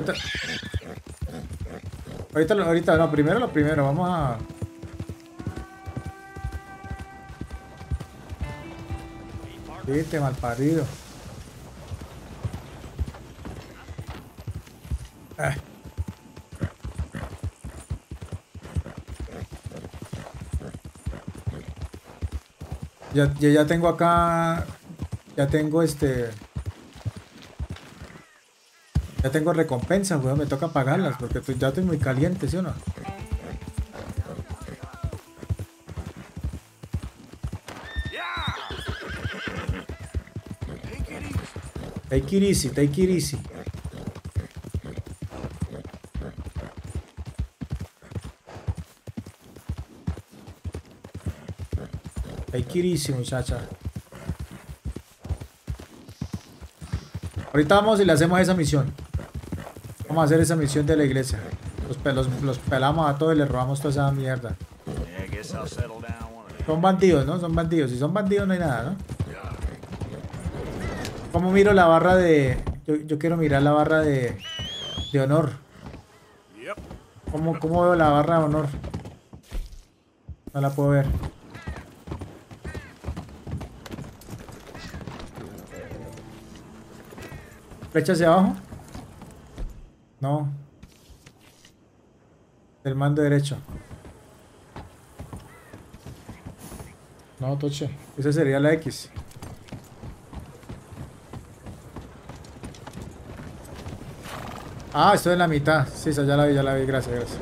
ahorita, no, primero lo primero, vamos a... Viste, malparido. Ya tengo acá... Ya tengo Ya tengo recompensas, weón. Me toca pagarlas porque ya estoy muy caliente, ¿sí o no? Take it easy, take it easy. Take it easy, muchacha. Ahorita vamos y le hacemos esa misión. Vamos a hacer esa misión de la iglesia. Los pelamos a todos y les robamos toda esa mierda. Son bandidos, ¿no? Son bandidos. Si son bandidos no hay nada, ¿no? ¿Cómo miro la barra de...? Yo quiero mirar la barra de honor. ¿Cómo veo la barra de honor? No la puedo ver. ¿Flecha hacia abajo? No. Del mando derecho. No, toche. Esa sería la X. Ah, estoy en la mitad. Sí, esa ya la vi. Gracias, gracias.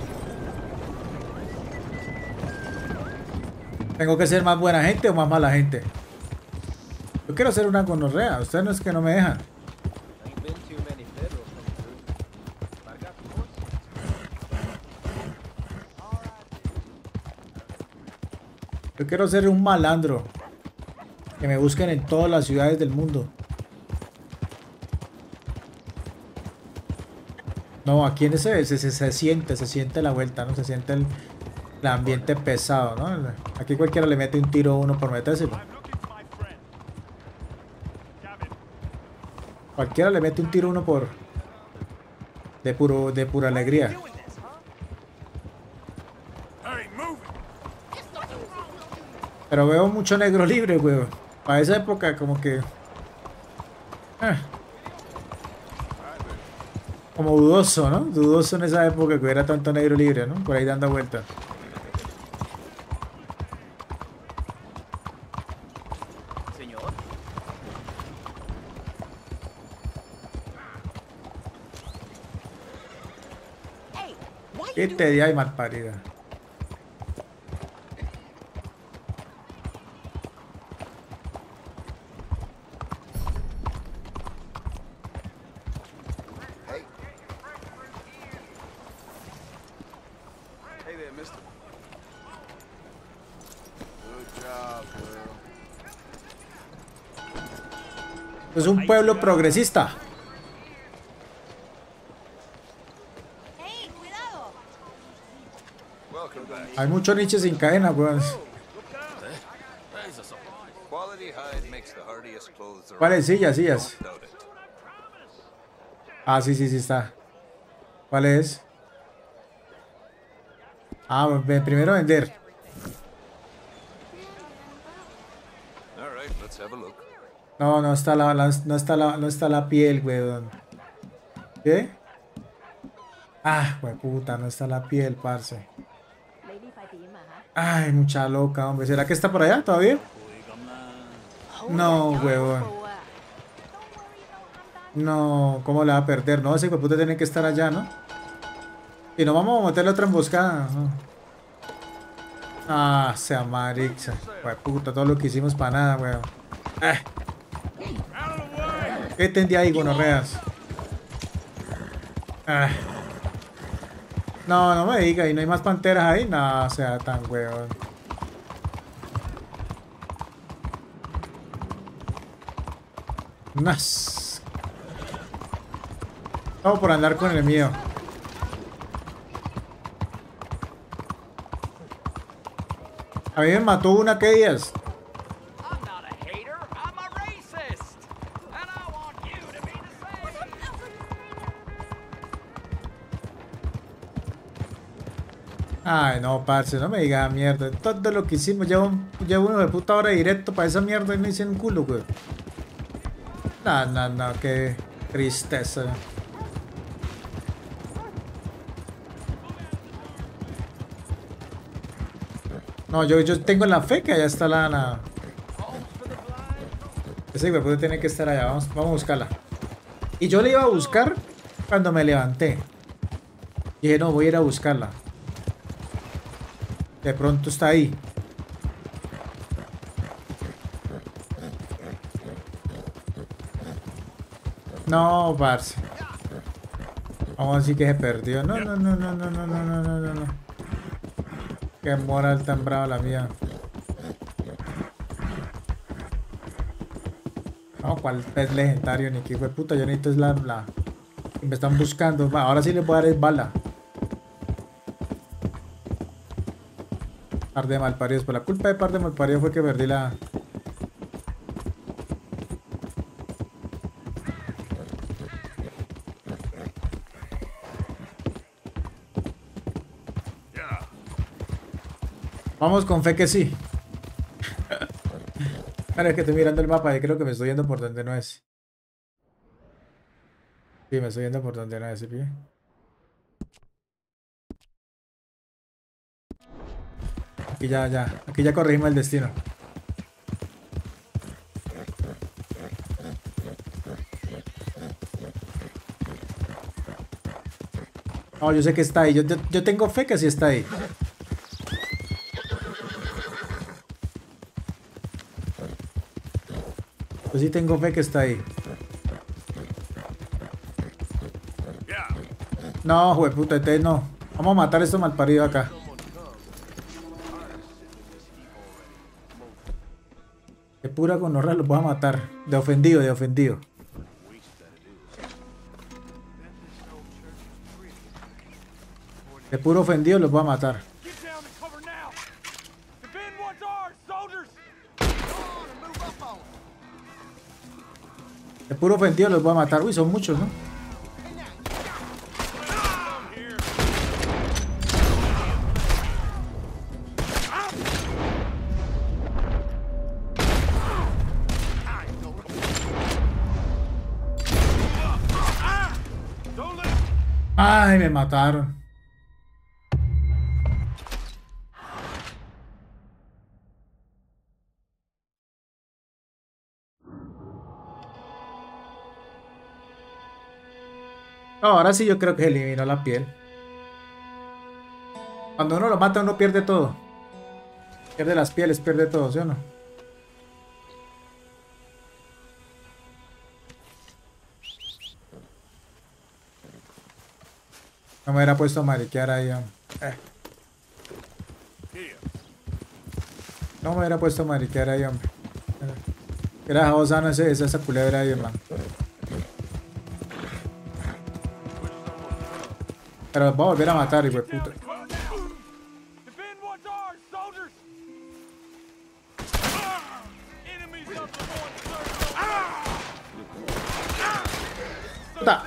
¿Tengo que ser más buena gente o más mala gente? Yo quiero ser una gonorrea. Ustedes no es que no me dejan. Yo quiero ser un malandro. Que me busquen en todas las ciudades del mundo. No, aquí en ese se siente la vuelta, ¿no? Se siente el ambiente pesado, ¿no? Aquí cualquiera le mete un tiro a uno por metérselo. Cualquiera le mete un tiro a uno por... De pura alegría. Pero veo mucho negro libre, weón. Para esa época como que... Como dudoso, ¿no? Dudoso en esa época que hubiera tanto negro libre, ¿no? Por ahí dando vueltas. Señor. ¿Qué te di ahí, malparida? Es un pueblo progresista. ¡Ey, cuidado! Hay muchos niches sin cadena, weón. ¿Cuáles? Sillas. Ah, sí está. ¿Cuál es? Ah, primero vender. No está la piel, weón. ¿Qué? Ah, puta, no está la piel, parce. Ay, mucha loca, hombre. ¿Será que está por allá todavía? No, weón. No, ¿cómo la va a perder? No, ese puta tiene que estar allá, ¿no? Y nos vamos a meterle otra emboscada. ¿No? Ah, sea marixa. Güey, puta, todo lo que hicimos para nada, weón. ¿Qué tendí ahí, gonorreas? No, no me diga, ¿y no hay más panteras ahí? No, sea tan weón. Nas. Todo por andar con el mío. A mí me mató una que ellas. I'm not a hater, I'm a racist. And I want you to be the same. Ay, no, parce, no me diga mierda. Todo lo que hicimos, llevo uno de puta hora directo para esa mierda y no hice un culo, güey. No, no, no, qué tristeza. No, yo tengo la fe que allá está la... Ese güey puede tener que estar allá. Vamos a buscarla. Y yo le iba a buscar cuando me levanté. Dije, no, voy a ir a buscarla. De pronto está ahí. No, parce. Vamos a decir que se perdió. No, no, no, no, no, no, no, no, no, no, no. Qué moral tan brava la mía. No, cuál pez legendario, ni qué fue puta. Yo necesito es la... Me están buscando. Ahora sí les voy a dar bala. Par de malparidos. Por la culpa de par de malparidos fue que perdí la... Vamos con fe que sí. Ahora es que estoy mirando el mapa y creo que me estoy yendo por donde no es. Sí, me estoy yendo por donde no es, ¿sí? Aquí ya. Aquí ya corregimos el destino. No, yo sé que está ahí. Yo tengo fe que sí está ahí. Yo sí tengo fe que está ahí. No, jueputa, entonces no. Vamos a matar a estos malparidos acá. De pura gonorrea los voy a matar. De ofendido, de ofendido. De puro ofendido los voy a matar. De puro ofendido los voy a matar. Uy, son muchos, ¿no? Ay, me mataron. No, ahora sí yo creo que se eliminó la piel. Cuando uno lo mata uno pierde todo. Pierde las pieles, pierde todo, ¿sí o no? No me hubiera puesto a mariquear ahí. No me hubiera puesto a mariquear ahí, hombre. Era dejado sano esa culebra ahí, hermano. Pero los voy a volver a matar, hijo de puta. Puta.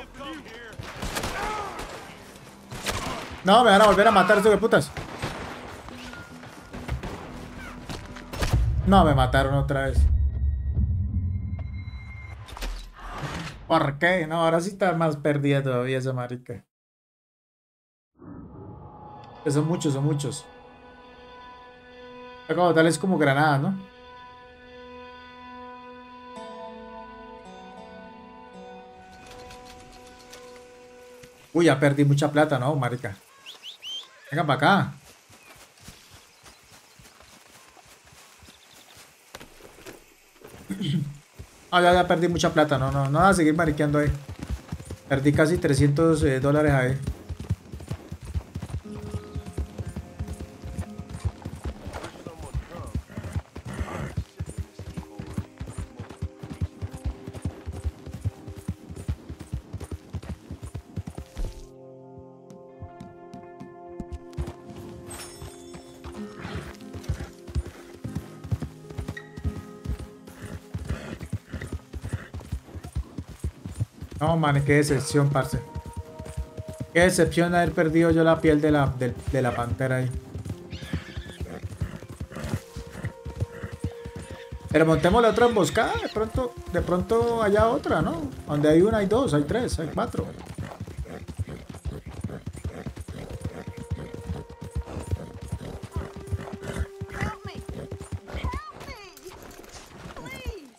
No, me van a volver a matar estos de putas. No, me mataron otra vez. ¿Por qué? No, ahora sí está más perdida todavía esa marica. Que son muchos, son muchos. Como tal es como granada, ¿no? Uy, ya perdí mucha plata, ¿no, marica? Venga para acá. Ah, ya perdí mucha plata. No, no, no voy a seguir mariqueando ahí. Perdí casi 300 dólares ahí. No, man, qué decepción, parce. Qué decepción haber perdido yo la piel de la pantera ahí. Pero montemos la otra emboscada, de pronto haya otra, ¿no? Donde hay una, hay dos, hay tres, hay cuatro. Help me! Help me! Please!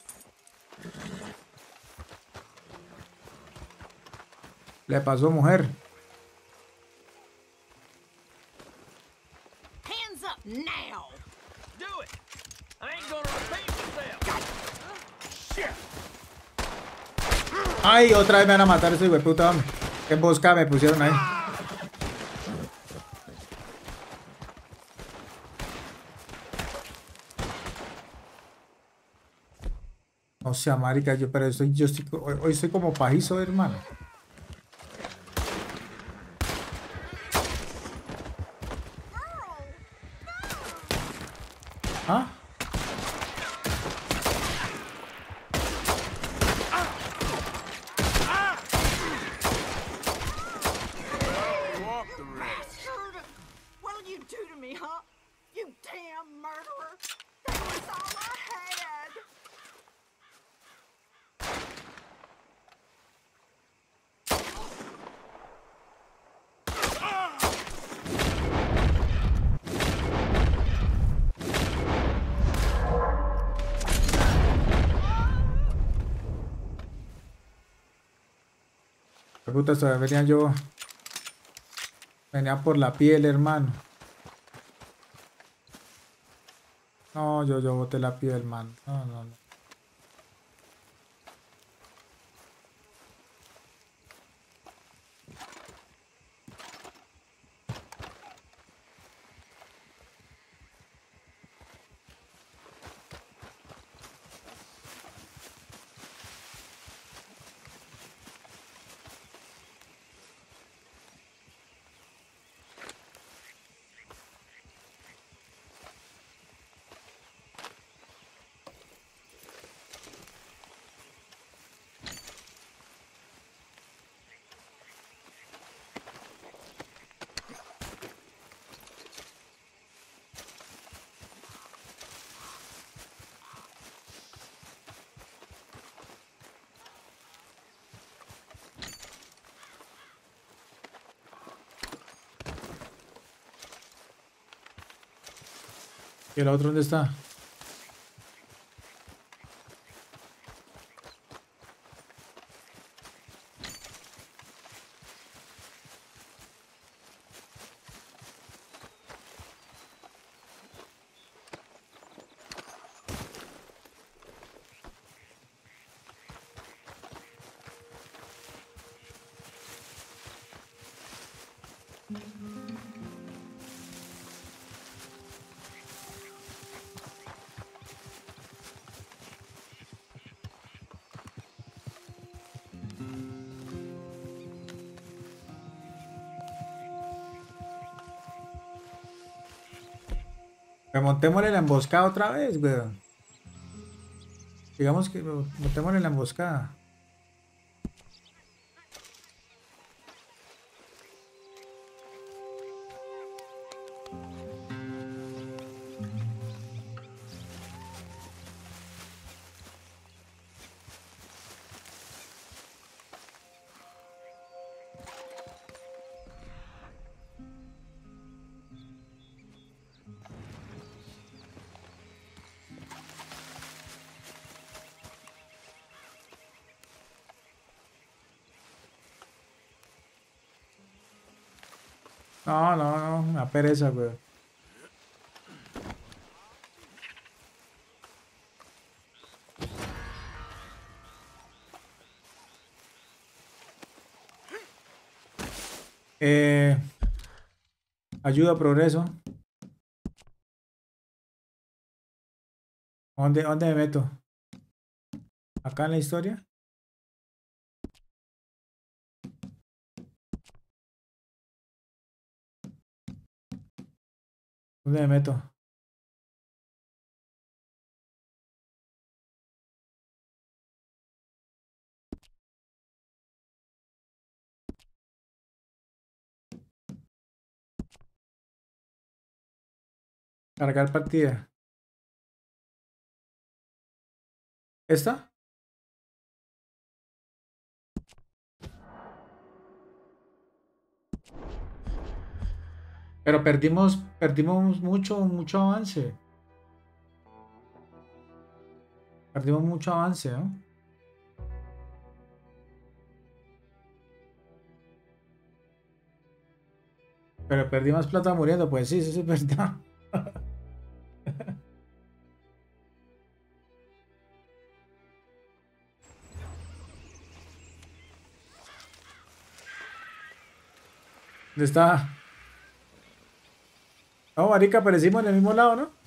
Le pasó, mujer. Hands up now! Do it! I ain't gonna repeat myself. Shit! Ay, otra vez me van a matar ese hueputa, hombre. Qué emboscada me pusieron ahí. O sea, marica, pero hoy estoy como pajizo, hermano. ¿Ah? Bastard! What'll you do to me, huh? You damn murderer! That was all I had! ¿Qué puta todavía venía yo? Venía por la piel, hermano. No, yo boté la piel, hermano. No, no, no. ¿Y el otro dónde está? Remontémosle la emboscada otra vez, weón. Digamos que montémosle la emboscada. No, no, no, me da pereza, weón. Eh, ayuda, progreso. ¿Dónde me meto? ¿Acá en la historia? ¿Dónde me meto? Cargar partida. ¿Esta? Pero perdimos mucho avance. Perdimos mucho avance, ¿no? Pero perdí más plata muriendo, pues sí, eso es verdad. ¿Dónde está? No, marica, aparecimos en el mismo lado, ¿no?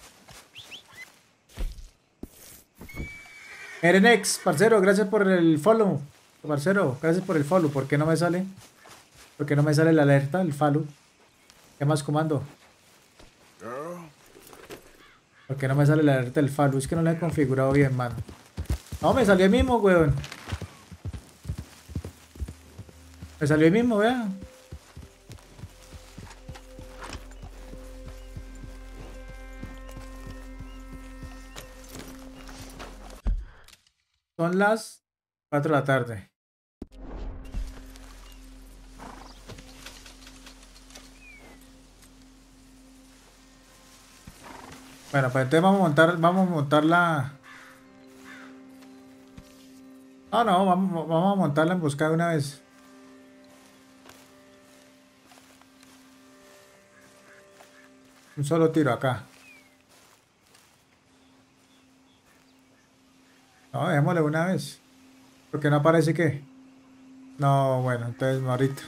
Erenex, parcero, gracias por el follow. Parcero, gracias por el follow. ¿Por qué no me sale? ¿Por qué no me sale la alerta, el follow? ¿Qué más comando? Girl, ¿Por qué no me sale la alerta del follow? Es que no lo he configurado bien, mano. No, me salió el mismo, weón. Me salió el mismo, vea. Son las 4 de la tarde. Bueno, pues entonces vamos a montar la... No, no, vamos a montar la emboscada de una vez. Un solo tiro acá. No, dejémosle una vez. Porque no aparece que. No, bueno, entonces ahorita.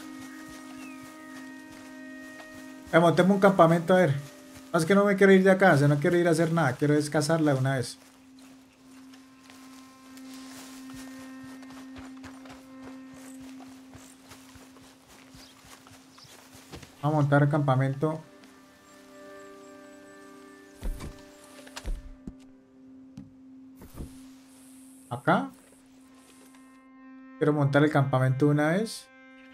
Montemos un campamento a ver. No, es que no me quiero ir de acá, o sea, no quiero ir a hacer nada, quiero descasarla de una vez. Vamos a montar el campamento. Acá. Quiero montar el campamento de una vez.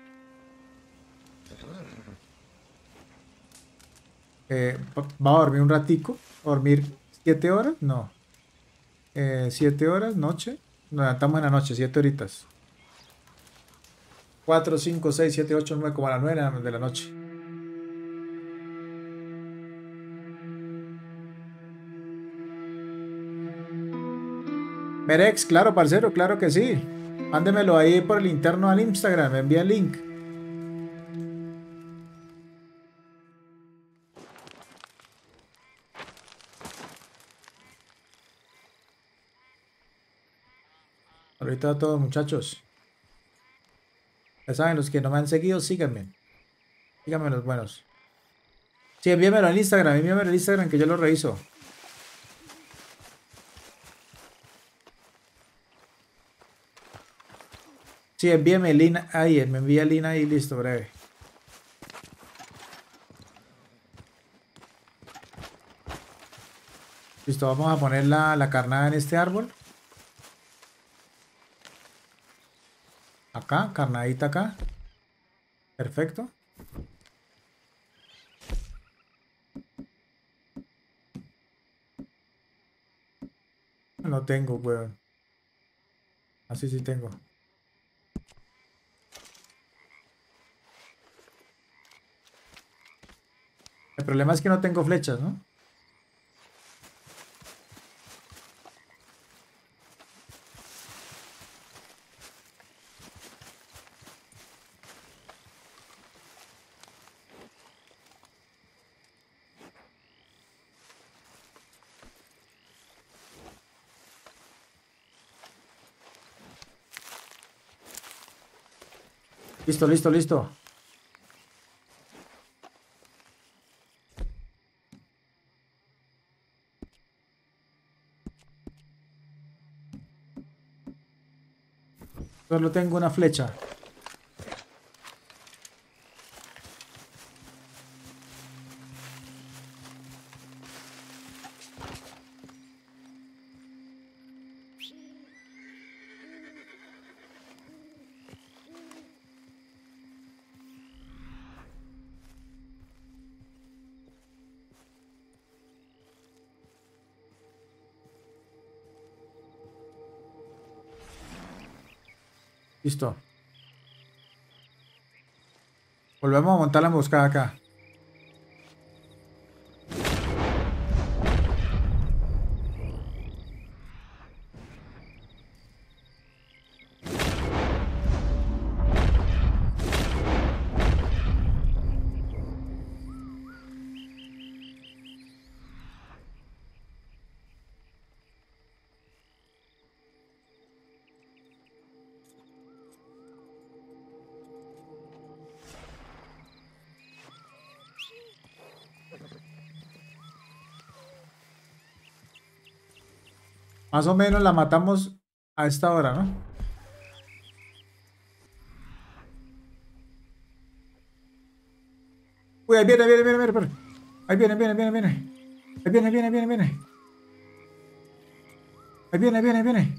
Va a dormir un ratico. ¿Dormir 7 horas? No. 7 horas, noche. Nos levantamos en la noche, 7 horitas. 4, 5, 6, 7, 8, 9, como a las 9 de la noche. Merex, claro, parcero, claro que sí. Mándemelo ahí por el interno al Instagram, me envía el link. Ahorita a todos, muchachos. Ya saben, los que no me han seguido, síganme. Síganme los buenos. Sí, envíamelo al Instagram que yo lo reviso. Sí, envíame el link ahí, me envía el link ahí, listo, breve. Listo, vamos a poner la carnada en este árbol. Acá, carnadita acá. Perfecto. No tengo, weón. Así sí tengo. El problema es que no tengo flechas, ¿no? Listo, listo, listo. Solo tengo una flecha. Listo. Volvemos a montar la emboscada acá. Más o menos la matamos a esta hora, ¿no? Uy, ahí viene, viene, viene, viene, viene. Ahí viene, viene, viene, viene. Ahí viene, viene, viene, viene. Ahí viene, viene, viene.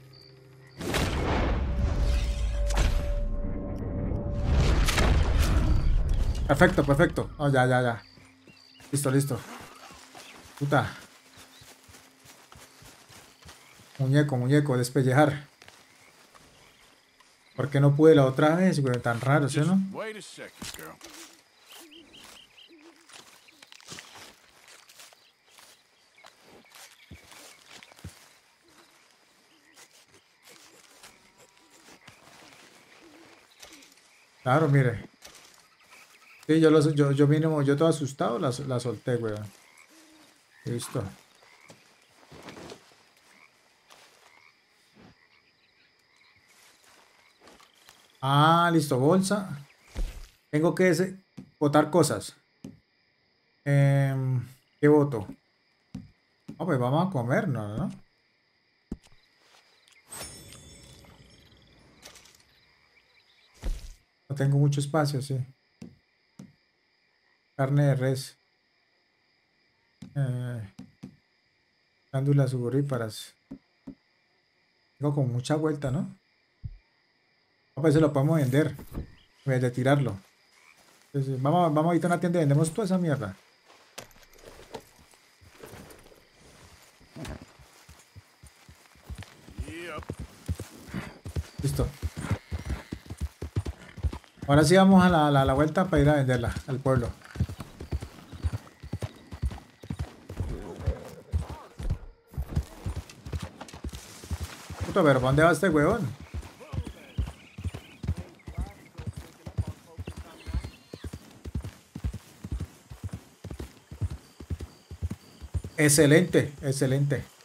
Perfecto, perfecto. Oh, ya, ya, ya. Listo, listo. Puta. Muñeco, muñeco, despellejar. ¿Por qué no pude la otra vez, güey? Tan raro, ¿sí, no? Wait a second, girl. Claro, mire. Sí, yo mínimo, yo todo asustado la solté, güey. Listo. Ah, listo, bolsa. Tengo que botar cosas. ¿Qué voto? Ah, pues vamos a comer, ¿no? No tengo mucho espacio, sí. Carne de res. Glándulas sudoríparas. Tengo con mucha vuelta, ¿no? A veces lo podemos vender. Voy a tirarlo. Entonces, vamos ahorita a una tienda y vendemos toda esa mierda. Yep. Listo. Ahora sí vamos a la vuelta para ir a venderla al pueblo. Puta, pero ¿dónde va este huevón? Excelente, excelente.